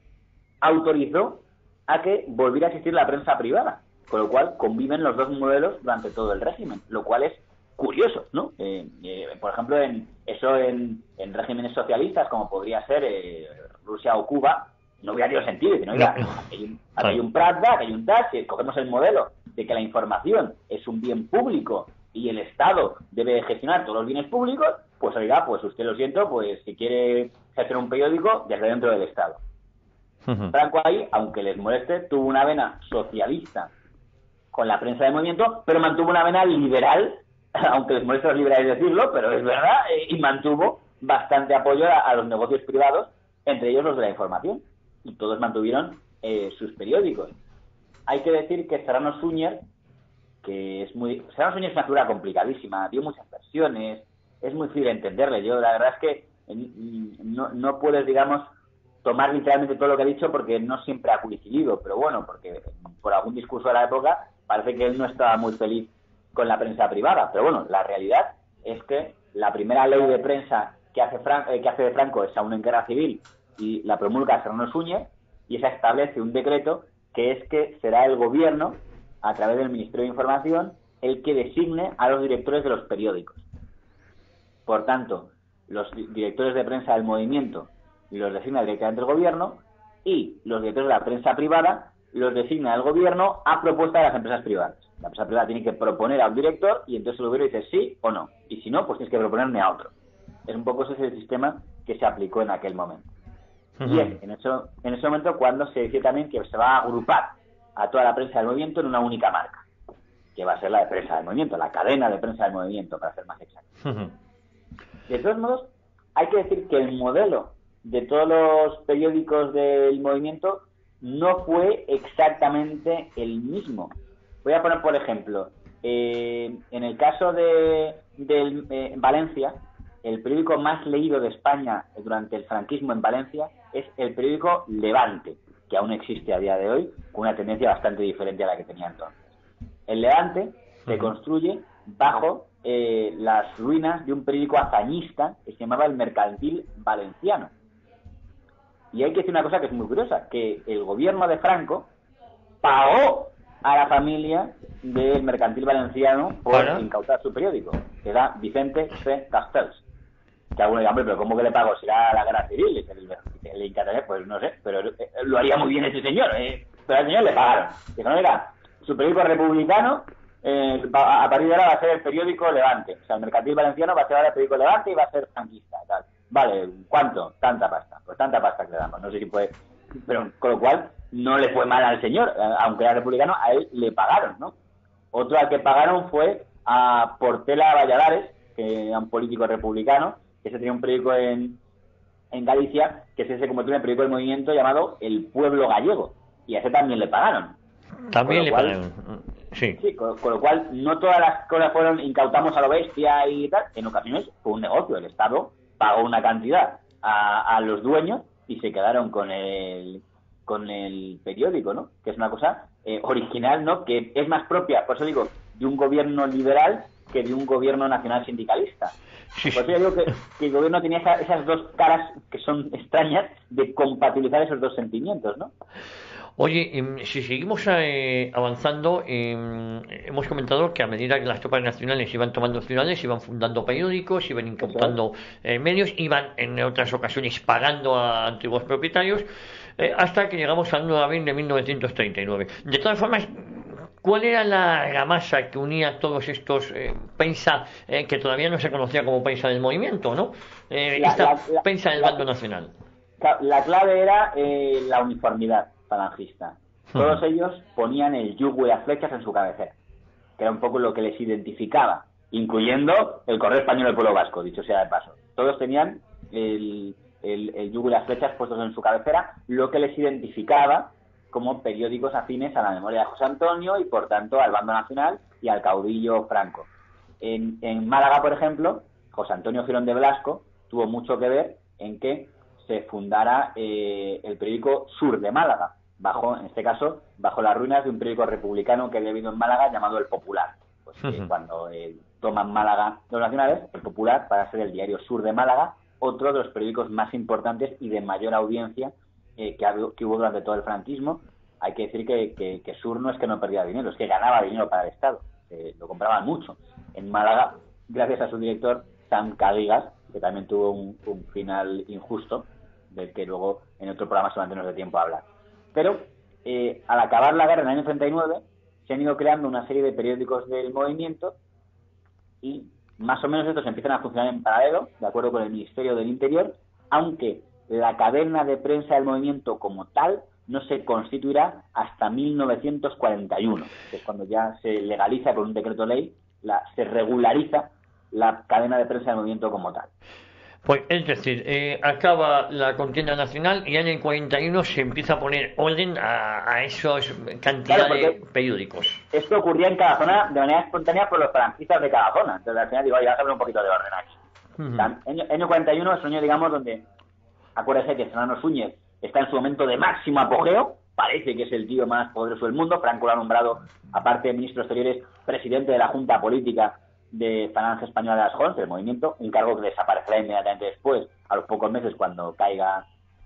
autorizó a que volviera a existir la prensa privada, con lo cual conviven los dos modelos durante todo el régimen, lo cual es curioso, ¿no? Eh, eh, por ejemplo, en eso en, en regímenes socialistas, como podría ser eh, Rusia o Cuba, no hubiera tenido sentido. No, oiga, hay un, hay un Pravda, hay un D A S, si cogemos el modelo de que la información es un bien público y el Estado debe gestionar todos los bienes públicos, pues oiga, pues usted lo siento, pues si quiere hacer un periódico desde dentro del Estado. Uh-huh. Franco ahí, aunque les moleste, tuvo una vena socialista con la prensa de movimiento, pero mantuvo una vena liberal, aunque les moleste a los liberales decirlo, pero es verdad, y mantuvo bastante apoyo a, a los negocios privados, entre ellos los de la información, y todos mantuvieron eh, sus periódicos. Hay que decir que Serrano Suñer, que es muy... Serrano Suñer es una figura complicadísima, dio muchas versiones, es muy difícil entenderle. Yo, la verdad es que no, no puedes, digamos, tomar literalmente todo lo que ha dicho, porque no siempre ha coincidido, pero bueno, porque por algún discurso de la época parece que él no estaba muy feliz con la prensa privada. Pero bueno, la realidad es que la primera ley de prensa que hace, Fran, eh, que hace de Franco es aún en guerra civil, y la promulga Serrano Suñer, y esa establece un decreto que es que será el gobierno, a través del Ministerio de Información, el que designe a los directores de los periódicos. Por tanto, los directores de prensa del movimiento los designa directamente el gobierno, y los directores de la prensa privada los designa el gobierno a propuesta de las empresas privadas. La empresa privada tiene que proponer a un director, y entonces el gobierno dice sí o no, y si no, pues tienes que proponerme a otro. Es un poco ese el sistema que se aplicó en aquel momento. Uh-huh. Y es en, eso, en ese momento cuando se dice también que se va a agrupar a toda la prensa del movimiento en una única marca, que va a ser la de prensa del movimiento, la cadena de prensa del movimiento, para ser más exacto. Uh-huh. De todos modos, hay que decir que el modelo de todos los periódicos del movimiento no fue exactamente el mismo. Voy a poner, por ejemplo, eh, en el caso de, de eh, Valencia, el periódico más leído de España durante el franquismo en Valencia es el periódico Levante, que aún existe a día de hoy, con una tendencia bastante diferente a la que tenía entonces. El Levante se uh-huh. construye bajo eh, las ruinas de un periódico hazañista que se llamaba El Mercantil Valenciano. Y hay que decir una cosa que es muy curiosa, que el gobierno de Franco pagó a la familia del Mercantil Valenciano por ¿Para? incautar su periódico, que era Vicente C. Castells. que alguno diga, hombre, pero ¿cómo que le pago? ¿Será la guerra civil? ¿Le encantaría? Pues no sé, pero lo haría muy bien ese señor, ¿eh? Pero al señor le pagaron. Dijo, no, mira, su periódico republicano, eh, a partir de ahora va a ser el periódico Levante. O sea, el Mercantil Valenciano va a ser ahora el periódico Levante y va a ser franquista, tal. Vale, ¿cuánto? Tanta pasta. Pues tanta pasta que le damos. No sé si fue... Pero con lo cual no le fue mal al señor, aunque era republicano, a él le pagaron, ¿no? Otro al que pagaron fue a Portela Valladares, que era un político republicano, que se tenía un periódico en, en Galicia, que se convirtió en el periódico del movimiento llamado El Pueblo Gallego, y a ese también le pagaron. También le cual, pagaron, sí. Sí, con, con lo cual no todas las cosas fueron incautamos a lo bestia y tal, en ocasiones fue un negocio, el Estado pagó una cantidad a, a los dueños y se quedaron con el con el periódico, ¿no? Que es una cosa eh, original, ¿no? Que es más propia, por eso digo, de un gobierno liberal que de un gobierno nacional sindicalista. Sí, por eso yo digo que, que el gobierno tenía esa, esas dos caras que son extrañas de compatibilizar esos dos sentimientos, ¿no? Oye, eh, si seguimos eh, avanzando, eh, hemos comentado que a medida que las tropas nacionales iban tomando ciudades, iban fundando periódicos, iban incautando eh, medios, iban en otras ocasiones pagando a antiguos propietarios, eh, hasta que llegamos al nueve de abril de mil novecientos treinta y nueve. De todas formas, ¿cuál era la, la masa que unía todos estos eh, pensa, eh, que todavía no se conocía como pensa del movimiento, ¿no? Eh, la, esta la, la, pensa del la, bando nacional. La clave era eh, la uniformidad falangista. Todos ellos ponían el yugo y las flechas en su cabecera, que era un poco lo que les identificaba, incluyendo el Correo Español del Pueblo Vasco, dicho sea de paso. Todos tenían el, el, el yugo y las flechas puestos en su cabecera, lo que les identificaba como periódicos afines a la memoria de José Antonio y, por tanto, al bando nacional y al caudillo Franco. En, en Málaga, por ejemplo, José Antonio Girón de Blasco tuvo mucho que ver en que se fundara eh, el periódico Sur de Málaga, bajo, en este caso, bajo las ruinas de un periódico republicano que había habido en Málaga llamado El Popular. Pues eh, uh-huh. cuando eh, toman Málaga los nacionales, El Popular para ser el diario Sur de Málaga, otro de los periódicos más importantes y de mayor audiencia eh, que, habido, que hubo durante todo el franquismo. Hay que decir que, que, que Sur no es que no perdía dinero, es que ganaba dinero para el Estado, eh, lo compraban mucho. En Málaga, gracias a su director, Sam Cadigas, que también tuvo un, un final injusto, del que luego en otro programa solamente nos dé tiempo a hablar. Pero eh, al acabar la guerra en el año treinta y nueve se han ido creando una serie de periódicos del movimiento y más o menos estos empiezan a funcionar en paralelo, de acuerdo con el Ministerio del Interior, aunque la cadena de prensa del movimiento como tal no se constituirá hasta mil novecientos cuarenta y uno, que es cuando ya se legaliza con un decreto ley, la, se regulariza la cadena de prensa del movimiento como tal. Pues es decir, eh, acaba la contienda nacional y en el cuarenta y uno se empieza a poner orden a, a esos cantidad claro, de periódicos. Esto ocurría en cada zona de manera espontánea por los franquistas de cada zona. Entonces al final digo, ya vamos a un poquito de orden aquí. Uh-huh. En el año cuarenta y uno es un año, digamos, donde, acuérdese que Serrano Súñez está en su momento de máximo apogeo, parece que es el tío más poderoso del mundo. Franco lo ha nombrado, aparte de ministro de Exteriores, presidente de la Junta Política de Falange Española de las Jones, del movimiento, un cargo que desaparecerá inmediatamente después, a los pocos meses cuando caiga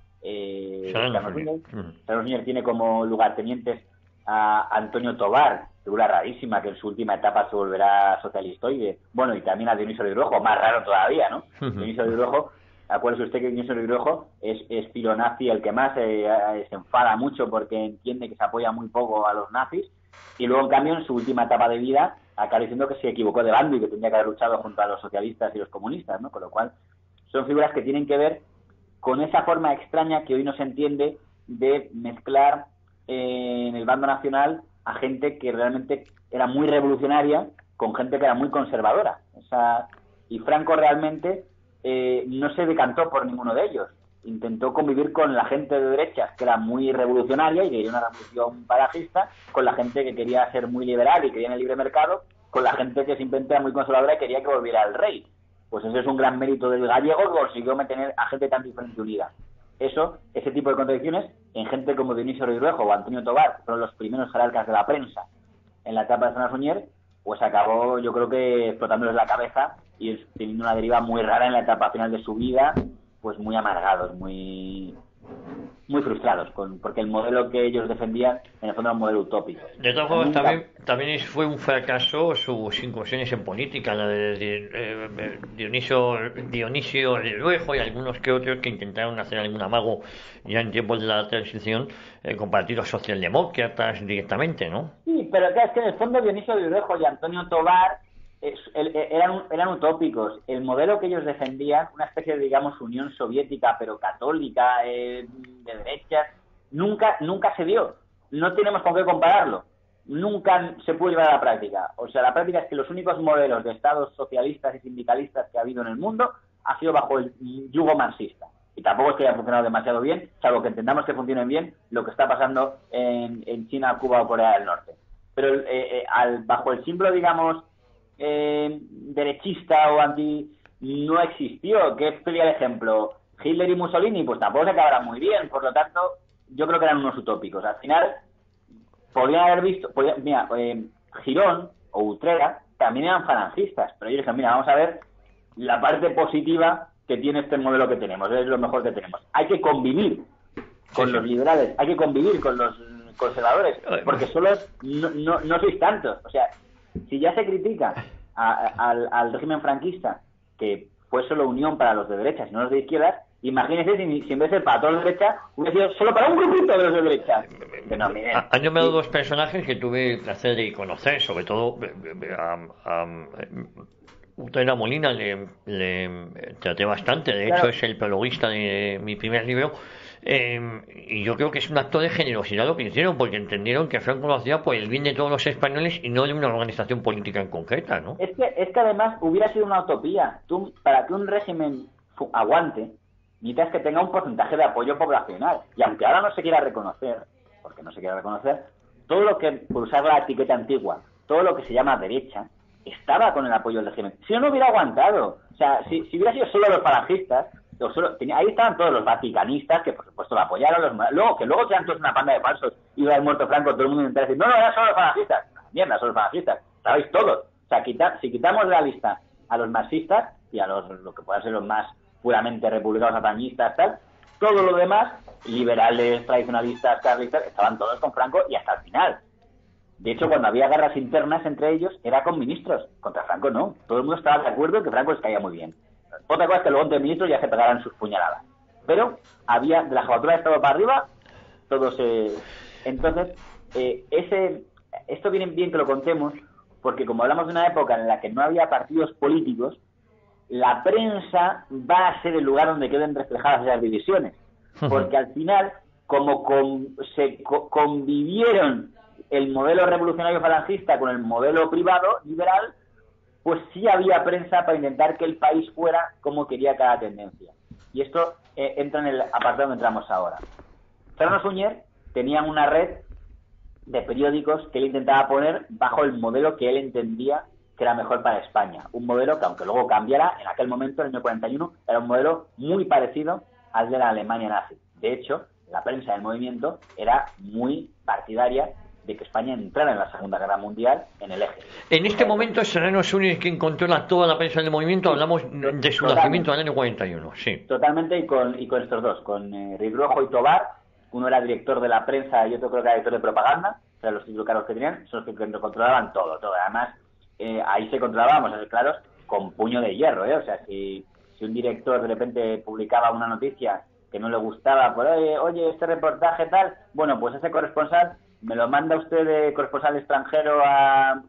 eh, Serrano Súñez. Serrano Súñez tiene como lugartenientes a Antonio Tobar, figura rarísima que en su última etapa se volverá socialistoide, bueno, y también a Dionisio de Hidrojo, más raro todavía, ¿no? Uh-huh. Dionisio de Hidrojo, acuérdese usted que Dionisio de Hidrojo es, es filonazi el que más eh, eh, se enfada mucho porque entiende que se apoya muy poco a los nazis, y luego en cambio en su última etapa de vida acaba diciendo que se equivocó de bando y que tendría que haber luchado junto a los socialistas y los comunistas, ¿no? Con lo cual son figuras que tienen que ver con esa forma extraña que hoy no se entiende de mezclar eh, en el bando nacional a gente que realmente era muy revolucionaria con gente que era muy conservadora. O sea, y Franco realmente eh, no se decantó por ninguno de ellos. Intentó convivir con la gente de derechas, que era muy revolucionaria y quería una revolución parajista, con la gente que quería ser muy liberal y quería en el libre mercado, con la gente que simplemente era muy conservadora y quería que volviera el rey. Pues ese es un gran mérito del gallego, que consiguió mantener a gente tan diferente unida. Eso, ese tipo de contradicciones, en gente como Dionisio Ridruejo o Antonio Tobar, que fueron los primeros jerarcas de la prensa en la etapa de Serrano Súñez, pues acabó, yo creo que explotándoles la cabeza y teniendo una deriva muy rara en la etapa final de su vida, pues muy amargados, muy muy frustrados, con, porque el modelo que ellos defendían en el fondo era un modelo utópico. De todas formas, también, también fue un fracaso sus incursiones en política, la de, de, de Dionisio, Dionisio Ridruejo y algunos que otros que intentaron hacer algún amago ya en tiempos de la transición eh, con partidos socialdemócratas directamente, ¿no? Sí, pero es que en el fondo Dionisio Ridruejo y Antonio Tobar eh, eran, eran utópicos. El modelo que ellos defendían, una especie de, digamos, Unión Soviética, pero católica, eh, de derechas, nunca, nunca se dio. No tenemos con qué compararlo. Nunca se pudo llevar a la práctica. O sea, la práctica es que los únicos modelos de estados socialistas y sindicalistas que ha habido en el mundo ha sido bajo el yugo marxista. Y tampoco es que haya funcionado demasiado bien, salvo que entendamos que funcionen bien lo que está pasando en, en China, Cuba o Corea del Norte. Pero eh, eh, al, bajo el símbolo, digamos, eh, derechista o anti, no existió. ¿Qué sería el ejemplo? Hitler y Mussolini, pues tampoco se acabarán muy bien. Por lo tanto, yo creo que eran unos utópicos. Al final, podrían haber visto, podría, mira, eh, Girón o Utrera también eran falangistas, pero ellos dijeron, mira, vamos a ver la parte positiva que tiene este modelo que tenemos, es lo mejor que tenemos. Hay que convivir con sí, los sí. liberales, hay que convivir con los conservadores, porque solo no, no, no sois tantos. O sea, si ya se critica a, a, al, al régimen franquista que fue solo unión para los de derechas y no los de izquierdas, imagínense si, si en vez de ser para todos los de derecha, hubiera sido solo para un grupito de los de derecha. No, miren, han nombrado sí. dos personajes que tuve el placer de conocer, sobre todo a, a, a Utrera Molina le, le traté bastante, de claro. hecho es el prologuista de mi primer libro, eh, y yo creo que es un acto de generosidad lo que hicieron, porque entendieron que Franco lo hacía por el bien de todos los españoles y no de una organización política en concreta, ¿no? Es que, es que además hubiera sido una utopía. Tú, para que un régimen aguante, necesitas que tenga un porcentaje de apoyo poblacional, y aunque ahora no se quiera reconocer, porque no se quiera reconocer, todo lo que, por usar la etiqueta antigua, todo lo que se llama derecha, estaba con el apoyo del régimen. Si no, no hubiera aguantado. O sea, si, si hubiera sido solo los falangistas, o solo, tenía, ahí estaban todos los vaticanistas, que por supuesto lo apoyaron, los, luego que luego sean todos una panda de falsos, y iba el muerto Franco, todo el mundo intentaba decir, no, no, eran solo los falangistas. Mierda, solo los falangistas. Sabéis todos. O sea, quita, si quitamos de la lista a los marxistas, y a los, lo que puedan ser los más puramente republicanos, atañistas, tal, todo lo demás, liberales, tradicionalistas, carlistas, estaban todos con Franco y hasta el final. De hecho, cuando había guerras internas entre ellos, era con ministros. Contra Franco no. Todo el mundo estaba de acuerdo en que Franco les caía muy bien. Otra cosa es que luego entre ministros ya se pegaran sus puñaladas. Pero había, de la jefatura de Estado para arriba, todos... Eh... Entonces, eh, ese esto viene bien que lo contemos, porque como hablamos de una época en la que no había partidos políticos, la prensa va a ser el lugar donde queden reflejadas esas divisiones. Porque al final, como con, se co convivieron el modelo revolucionario falangista con el modelo privado liberal, pues sí había prensa para intentar que el país fuera como quería cada tendencia. Y esto eh, entra en el apartado donde entramos ahora. Serrano Suñer tenía una red de periódicos que él intentaba poner bajo el modelo que él entendía que era mejor para España. Un modelo que, aunque luego cambiara, en aquel momento, en el año cuarenta y uno, era un modelo muy parecido al de la Alemania nazi. De hecho, la prensa del movimiento era muy partidaria de que España entrara en la Segunda Guerra Mundial en el eje. En este momento, Serrano Suñer, quien controla toda la prensa del movimiento, hablamos de su nacimiento en el año cuarenta y uno, sí. Totalmente, y con, y con estos dos, con eh, Ridruejo y Tobar. Uno era director de la prensa y otro creo que era director de propaganda, eran los títulos caros que tenían, son los que controlaban todo, todo. Además, eh, ahí se controlaba, vamos a ser claros, con puño de hierro, ¿eh? O sea, si, si un director de repente publicaba una noticia que no le gustaba, pues, oye, oye, este reportaje tal, bueno, pues ese corresponsal me lo manda usted de corresponsal extranjero a,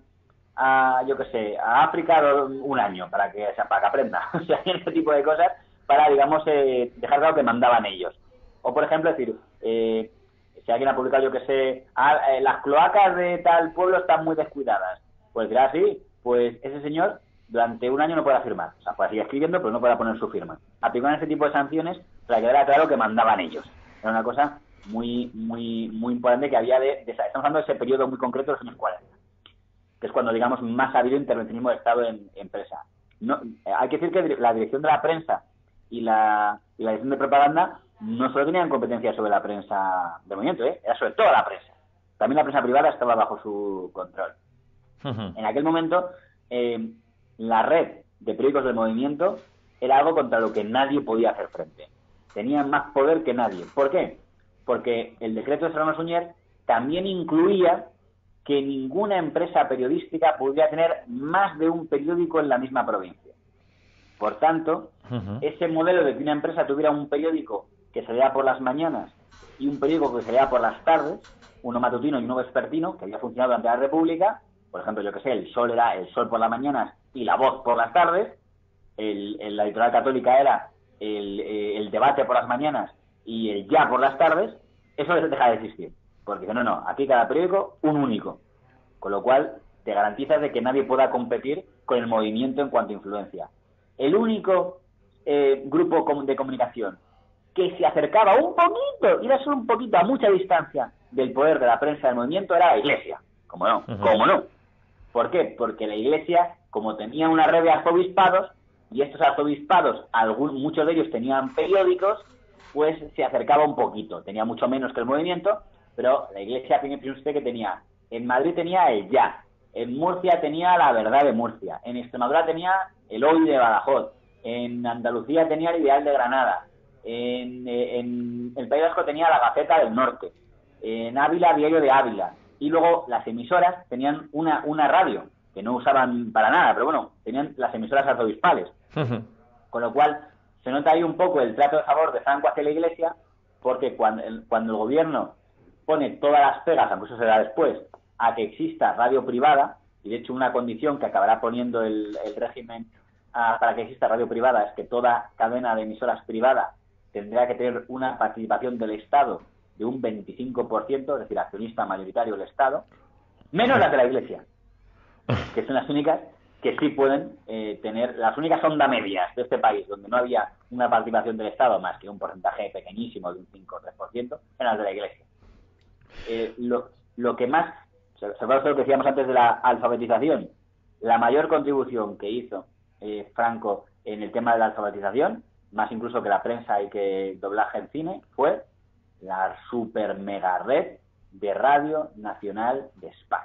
a yo qué sé, a África un año, para que, o sea, para que aprenda. O sea, ese tipo de cosas, para, digamos, eh, dejar claro que mandaban ellos. O, por ejemplo, decir, eh, si alguien ha publicado, yo que sé, ah, eh, las cloacas de tal pueblo están muy descuidadas, pues dirá así, pues ese señor durante un año no podrá firmar. O sea, puede seguir escribiendo, pero no podrá poner su firma. Aplicaban ese tipo de sanciones para que quedara claro que mandaban ellos. Era una cosa muy muy muy importante que había de, de... Estamos hablando de ese periodo muy concreto de los años cuarenta, que es cuando, digamos, más ha habido intervencionismo de Estado en, en prensa. No, hay que decir que la dirección de la prensa y la, y la dirección de propaganda no solo tenían competencia sobre la prensa de movimiento, ¿eh? Era sobre toda la prensa. También la prensa privada estaba bajo su control. Uh-huh. En aquel momento, eh, la red de periódicos del movimiento era algo contra lo que nadie podía hacer frente. Tenían más poder que nadie. ¿Por qué? porque el decreto de Serrano Suñer también incluía que ninguna empresa periodística pudiera tener más de un periódico en la misma provincia. Por tanto, uh-huh. ese modelo de que una empresa tuviera un periódico que saliera por las mañanas y un periódico que saliera por las tardes, uno matutino y uno vespertino, que había funcionado durante la República, por ejemplo, yo que sé, el Sol era el Sol por las mañanas y la Voz por las tardes, el, el, la editorial católica era el, el Debate por las mañanas y el Ya por las tardes, eso deja de existir. Porque no, no, aquí cada periódico, un único. Con lo cual, te garantizas de que nadie pueda competir con el movimiento en cuanto a influencia. El único eh, grupo de comunicación que se acercaba un poquito, iba solo un poquito a mucha distancia del poder de la prensa del movimiento, era la Iglesia. ¿Cómo no? Uh-huh. ¿Cómo no? ¿Por qué? Porque la Iglesia, como tenía una red de arzobispados, y estos arzobispados, algún, muchos de ellos tenían periódicos, pues se acercaba un poquito. Tenía mucho menos que el movimiento, pero la Iglesia, fíjese usted que tenía, en Madrid tenía el Ya, en Murcia tenía La Verdad de Murcia, en Extremadura tenía el Hoy de Badajoz, en Andalucía tenía el Ideal de Granada, en, en el País Vasco tenía la Gaceta del Norte, en Ávila, Diario de Ávila, y luego las emisoras tenían una, una radio, que no usaban para nada, pero bueno, tenían las emisoras arzobispales, uh-huh. Con lo cual se nota ahí un poco el trato de favor de Franco hacia la Iglesia, porque cuando el, cuando el gobierno pone todas las pegas, aunque eso será después, a que exista radio privada, y de hecho una condición que acabará poniendo el, el régimen a, para que exista radio privada es que toda cadena de emisoras privada tendrá que tener una participación del Estado de un veinticinco por ciento, es decir, accionista mayoritario del Estado, menos las de la Iglesia, que son las únicas que sí pueden eh, tener, las únicas onda medias de este país, donde no había una participación del Estado más que un porcentaje pequeñísimo de un cinco o tres por ciento, eran las de la Iglesia. Eh, lo, lo que más, se acuerda lo que decíamos antes de la alfabetización, la mayor contribución que hizo eh, Franco en el tema de la alfabetización, más incluso que la prensa y que doblaje en cine, fue la super mega red de Radio Nacional de España.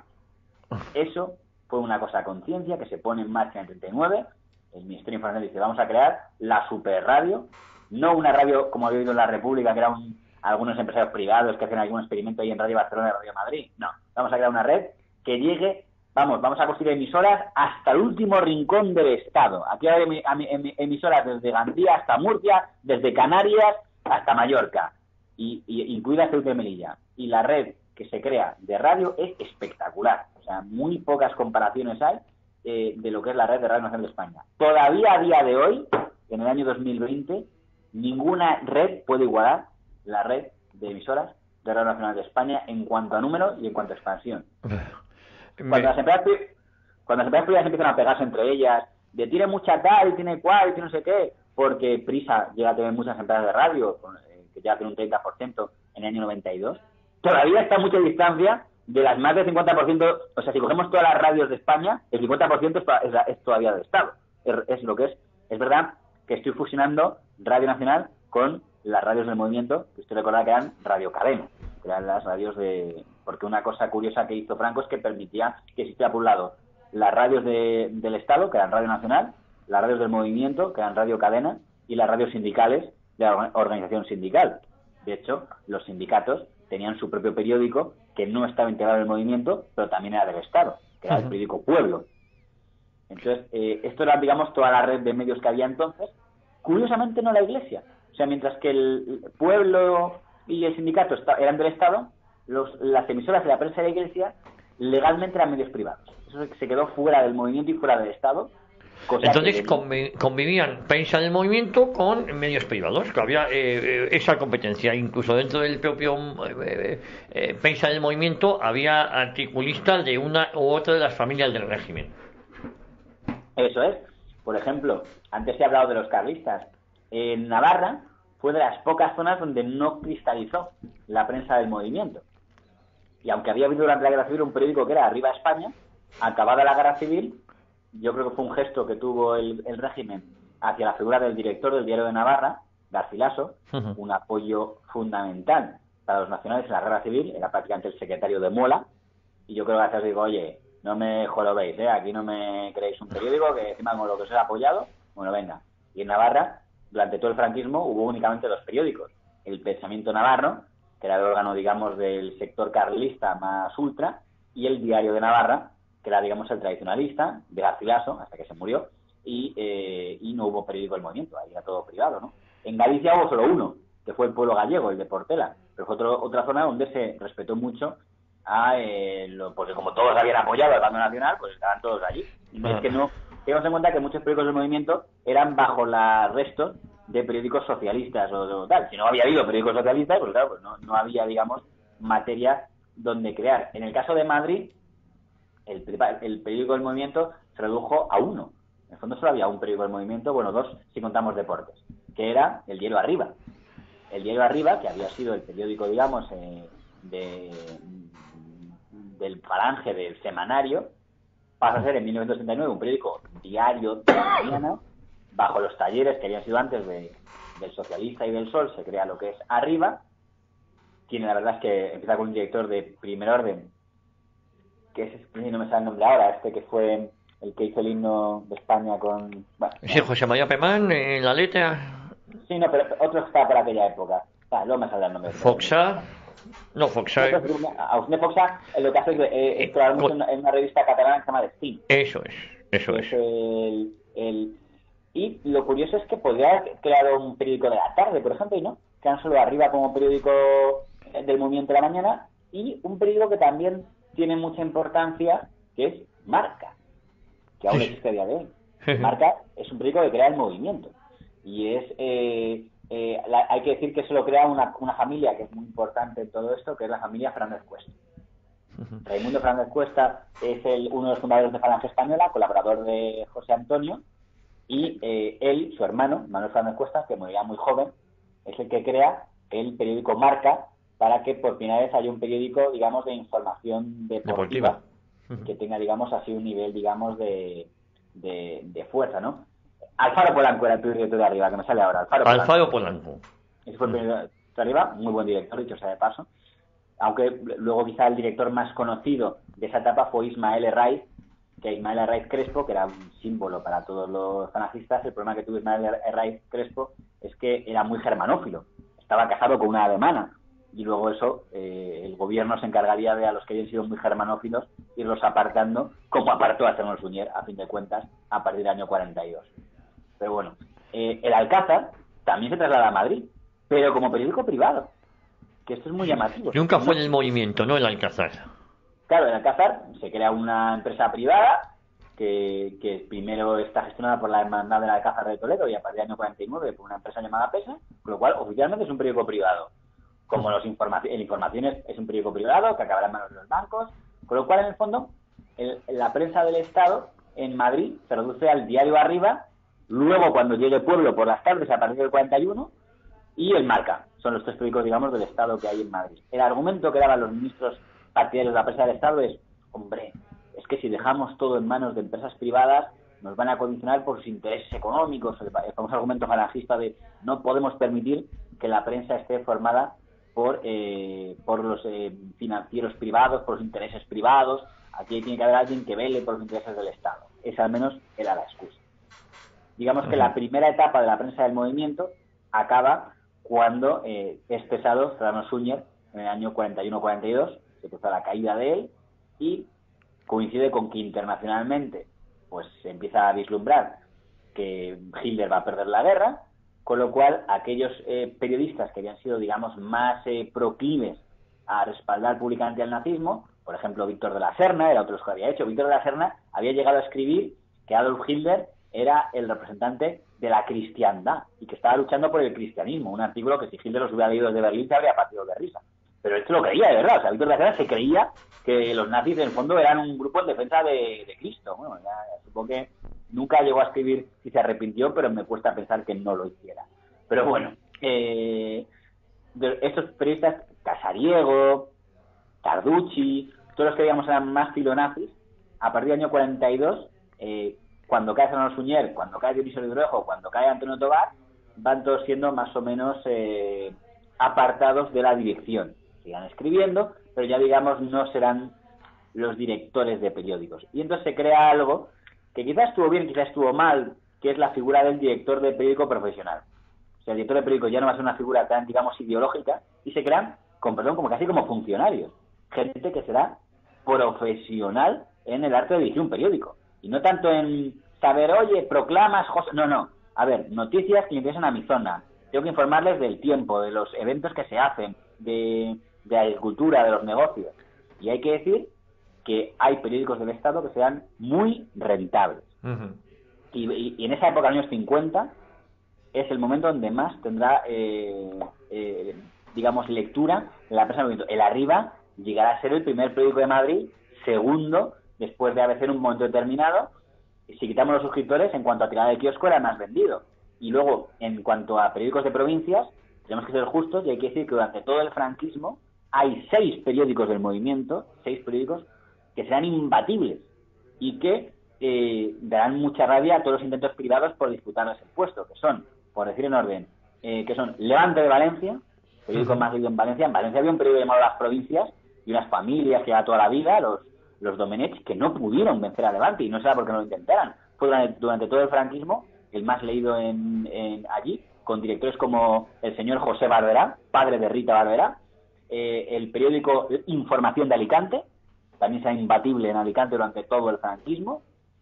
Eso fue una cosa a conciencia que se pone en marcha en el treinta y nueve, el Ministerio de Información dice, vamos a crear la super radio, no una radio como había oído en la República, que era un algunos empresarios privados que hacen algún experimento ahí en Radio Barcelona y Radio Madrid. No, vamos a crear una red que llegue, vamos, vamos a construir emisoras hasta el último rincón del Estado. Aquí hay emisoras desde Gandía hasta Murcia, desde Canarias hasta Mallorca, y, y incluida Ceuta y Melilla. Y la red que se crea de radio es espectacular. O sea, muy pocas comparaciones hay eh, de lo que es la red de Radio Nacional de España. Todavía a día de hoy, en el año dos mil veinte, ninguna red puede igualar la red de emisoras de Radio Nacional de España en cuanto a número y en cuanto a expansión. Cuando Me... las empresas cuando las empresas privadas empiezan a pegarse entre ellas, de tiene mucha tal y tiene cual y tiene no sé qué, porque Prisa llega a tener muchas empresas de radio, que llega a tener un treinta por ciento en el año noventa y dos, todavía está a mucha distancia de las más del cincuenta por ciento, o sea, si cogemos todas las radios de España, el cincuenta por ciento es, es, es todavía del Estado. Es, es lo que es. Es verdad que estoy fusionando Radio Nacional con las radios del movimiento, que usted recordará que eran radiocadenas, que eran las radios de... Porque una cosa curiosa que hizo Franco es que permitía que existiera, por un lado, las radios de, del Estado, que eran Radio Nacional, las radios del movimiento, que eran radiocadenas, y las radios sindicales de la organización sindical. De hecho, los sindicatos tenían su propio periódico, que no estaba integrado en el movimiento, pero también era del Estado, que era el periódico Pueblo. Entonces, eh, esto era, digamos, toda la red de medios que había entonces. Curiosamente, no la Iglesia. O sea, mientras que el Pueblo y el sindicato eran del Estado, los, las emisoras de la prensa de la Iglesia legalmente eran medios privados. Eso se quedó fuera del movimiento y fuera del Estado. Entonces que... convivían prensa del movimiento con medios privados, que había eh, esa competencia. Incluso dentro del propio eh, eh, prensa del movimiento había articulistas de una u otra de las familias del régimen. Eso es. Por ejemplo, antes se ha hablado de los carlistas. En Navarra fue de las pocas zonas donde no cristalizó la prensa del movimiento. Y aunque había habido durante la Guerra Civil un periódico que era Arriba España, acabada la Guerra Civil, yo creo que fue un gesto que tuvo el, el régimen hacia la figura del director del Diario de Navarra, Garcilaso, uh-huh. un apoyo fundamental para los nacionales en la Guerra Civil, era prácticamente el secretario de Mola, y yo creo que Garcilaso digo, oye, no me jorobéis, ¿eh? Aquí no me creéis un periódico, que encima con lo que os he apoyado, bueno, venga. Y en Navarra, durante todo el franquismo, hubo únicamente dos periódicos, El Pensamiento Navarro que era el órgano, digamos, del sector carlista más ultra, y el Diario de Navarra, que era, digamos, el tradicionalista, de Garcilaso, hasta que se murió, y, eh, y no hubo periódico del movimiento, ahí era todo privado, ¿no? En Galicia hubo solo uno, que fue el Pueblo Gallego, el de Portela, pero fue otro, otra zona donde se respetó mucho a, eh, lo, porque como todos habían apoyado al bando nacional, pues estaban todos allí. Y es que no, tenemos en cuenta que muchos periódicos del movimiento eran bajo la restos de periódicos socialistas o, o tal. Si no había habido periódicos socialistas, pues claro, pues no, no había, digamos, materia donde crear. En el caso de Madrid, el, el periódico del movimiento se redujo a uno. En el fondo solo había un periódico del movimiento, bueno, dos si contamos deportes, que era el Diario Arriba. El Diario Arriba, que había sido el periódico, digamos, eh, de, del falange del semanario, pasa a ser en mil novecientos setenta y nueve un periódico diario de la mañana, bajo los talleres que habían sido antes de, del Socialista y del Sol, se crea lo que es Arriba. Tiene, la verdad es que empieza con un director de primer orden, que es, no me sale el nombre ahora, este que fue el que hizo el himno de España con... Bueno, sí, José María Pemán, en la letra... Sí, no, pero otro que estaba por aquella época. Ah, luego me saldrá el nombre. Foxa... No, Foxa... Agustín Foxa lo que hace es, eh, es colaborar mucho en, en una revista catalana que se llama Destino. Eso es, eso es. es el, el... Y lo curioso es que podría haber creado un periódico de la tarde, por ejemplo, y no. Quedan solo Arriba como periódico del movimiento de la mañana, y un periódico que también tiene mucha importancia, que es Marca, que aún existe a día de hoy. Marca es un periódico que crea el movimiento. Y es... Eh, Eh, la, hay que decir que se lo crea una, una familia que es muy importante en todo esto, que es la familia Fernández Cuesta. Uh-huh. Raimundo Fernández Cuesta es el, uno de los fundadores de Falange Española, colaborador de José Antonio, y eh, él, su hermano, Manuel Fernández Cuesta, que morirá muy joven, es el que crea el periódico Marca, para que por primera vez haya un periódico, digamos, de información deportiva, deportiva. Uh-huh. Que tenga, digamos, así un nivel, digamos, de, de, de fuerza, ¿no? Alfaro Polanco era el director de Arriba, que me sale ahora. Alfaro Polanco. Alfaro Polanco. Ese fue el director de Arriba, muy buen director, dicho sea de paso. Aunque luego quizá el director más conocido de esa etapa fue Ismael Herraiz, que Ismael Herraiz Crespo, que era un símbolo para todos los falangistas. El problema que tuvo Ismael Herraiz Crespo es que era muy germanófilo. Estaba casado con una alemana. Y luego eso, eh, el gobierno se encargaría de a los que hayan sido muy germanófilos irlos apartando, como apartó a Serrano Suñer, a fin de cuentas, a partir del año cuarenta y dos. Pero bueno, eh, el Alcázar también se traslada a Madrid, pero como periódico privado, que esto es muy llamativo. Nunca fue en el movimiento, ¿no? El Alcázar. Claro, el Alcázar se crea una empresa privada que, que primero está gestionada por la Hermandad del Alcázar de Toledo y a partir del año cuarenta y nueve por una empresa llamada PESA, con lo cual oficialmente es un periódico privado. Como los informa el Informaciones es un periódico privado que acabará en manos de los bancos, con lo cual en el fondo el, la prensa del Estado en Madrid se reduce al Diario Arriba. Luego, cuando llegue Pueblo por las tardes, a partir del cuarenta y uno, y el Marca. Son los tres periódicos, digamos, del Estado que hay en Madrid. El argumento que daban los ministros partidarios de la prensa del Estado es, hombre, es que si dejamos todo en manos de empresas privadas, nos van a condicionar por sus intereses económicos. El famoso argumento falangista de no podemos permitir que la prensa esté formada por, eh, por los eh, financieros privados, por los intereses privados. Aquí tiene que haber alguien que vele por los intereses del Estado. Esa al menos era la excusa. Digamos que la primera etapa de la prensa del movimiento acaba cuando eh, es cesado Serrano Suñer en el año cuarenta y uno cuarenta y dos, se produce la caída de él y coincide con que internacionalmente pues se empieza a vislumbrar que Hitler va a perder la guerra, con lo cual aquellos eh, periodistas que habían sido, digamos, más eh, proclives a respaldar públicamente al nazismo, por ejemplo, Víctor de la Serna, era otro de los que había hecho, Víctor de la Serna había llegado a escribir que Adolf Hitler era el representante de la cristiandad y que estaba luchando por el cristianismo, un artículo que si Hitler los hubiera leído desde Berlín se habría partido de risa. Pero esto lo creía de verdad, o sea, Víctor de la Serna se creía que los nazis en el fondo eran un grupo en defensa de, de Cristo. Bueno, ya, ya supongo que nunca llegó a escribir si se arrepintió, pero me cuesta pensar que no lo hiciera. Pero bueno, eh, de estos periodistas, Casariego, Carducci, todos los que digamos eran más filonazis, a partir del año cuarenta y dos, eh, cuando cae Serrano Suñer, cuando cae Dionisio Librejo, cuando cae Antonio Tobar, van todos siendo más o menos eh, apartados de la dirección. Sigan escribiendo, pero ya digamos no serán los directores de periódicos. Y entonces se crea algo que quizás estuvo bien, quizás estuvo mal, que es la figura del director de periódico profesional. O sea, el director de periódico ya no va a ser una figura tan, digamos, ideológica, y se crean con perdón, como casi como funcionarios. Gente que será profesional en el arte de dirigir un periódico. Y no tanto en saber, oye, proclamas, José... No, no. A ver, noticias que me interesan a mi zona. Tengo que informarles del tiempo, de los eventos que se hacen, de, de la agricultura, de los negocios. Y hay que decir que hay periódicos del Estado que sean muy rentables. Uh-huh. Y, y, y en esa época, años cincuenta, es el momento donde más tendrá, eh, eh, digamos, lectura la prensa del movimiento. El Arriba llegará a ser el primer periódico de Madrid, segundo, después de A B C en un momento determinado. Si quitamos los suscriptores, en cuanto a tirada de kiosco, era el más vendido. Y luego, en cuanto a periódicos de provincias, tenemos que ser justos y hay que decir que durante todo el franquismo hay seis periódicos del movimiento, seis periódicos que serán imbatibles y que eh, darán mucha rabia a todos los intentos privados por disputarles el puesto, que son, por decir en orden, eh, que son Levante de Valencia, periódico uh-huh. más leído en Valencia. En Valencia había un periódico llamado Las Provincias y unas familias que lleva toda la vida, los, los Domenech, que no pudieron vencer a Levante, y no será porque no lo intentaran. Fue durante, durante todo el franquismo el más leído en, en allí, con directores como el señor José Barberá, padre de Rita Barberá. Eh, el periódico Información de Alicante, también será imbatible en Alicante durante todo el franquismo.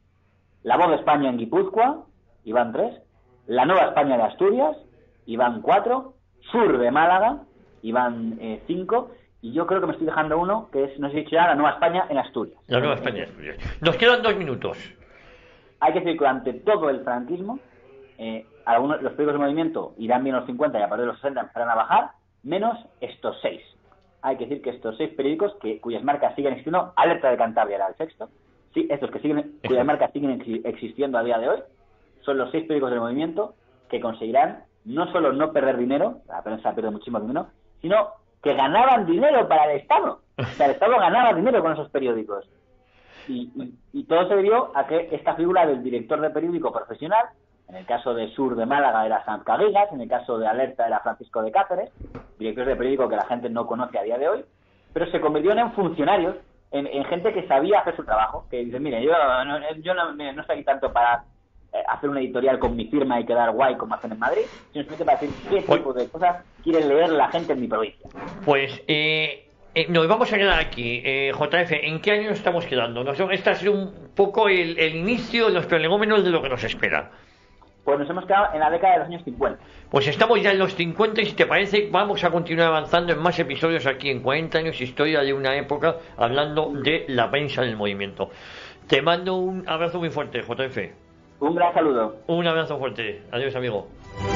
La Voz de España en Guipúzcoa, y van tres. La Nueva España de Asturias, y van cuatro. Sur de Málaga, y van eh, cinco. Y yo creo que me estoy dejando uno, que es, no sé si he dicho ya, La Nueva España en Asturias. La Nueva España en Asturias. Nos quedan dos minutos. Hay que decir que durante todo el franquismo, eh, algunos los periódicos de movimiento irán bien los cincuenta y a partir de los sesenta empezarán a bajar, menos estos seis. Hay que decir que estos seis periódicos, que cuyas marcas siguen existiendo, Alerta de Cantabria era el sexto, sí, estos que siguen, cuyas marcas siguen existiendo a día de hoy, son los seis periódicos del movimiento que conseguirán no solo no perder dinero, la prensa pierde muchísimo dinero, sino que ganaban dinero para el Estado. O sea, el Estado ganaba dinero con esos periódicos. Y, y, y todo se debió a que esta figura del director de periódico profesional, en el caso de Sur de Málaga era Sanz Caguigas, en el caso de Alerta era Francisco de Cáceres, directores de periódico que la gente no conoce a día de hoy, pero se convirtieron en funcionarios, en, en gente que sabía hacer su trabajo, que dicen, mire, yo, no, yo no, no estoy aquí tanto para eh, hacer una editorial con mi firma y quedar guay como hacen en Madrid, sino simplemente para decir qué tipo de cosas quiere leer la gente en mi provincia. Pues, eh... Eh, nos vamos a quedar aquí, eh, J F, ¿en qué año nos estamos quedando? Nos, este ha sido un poco el, el inicio, los prolegómenos de lo que nos espera. Pues nos hemos quedado en la década de los años cincuenta. Pues estamos ya en los cincuenta y si te parece vamos a continuar avanzando en más episodios aquí en cuarenta años historia de una época, hablando de la prensa del movimiento. Te mando un abrazo muy fuerte, J F. Un gran saludo. Un abrazo fuerte. Adiós, amigo.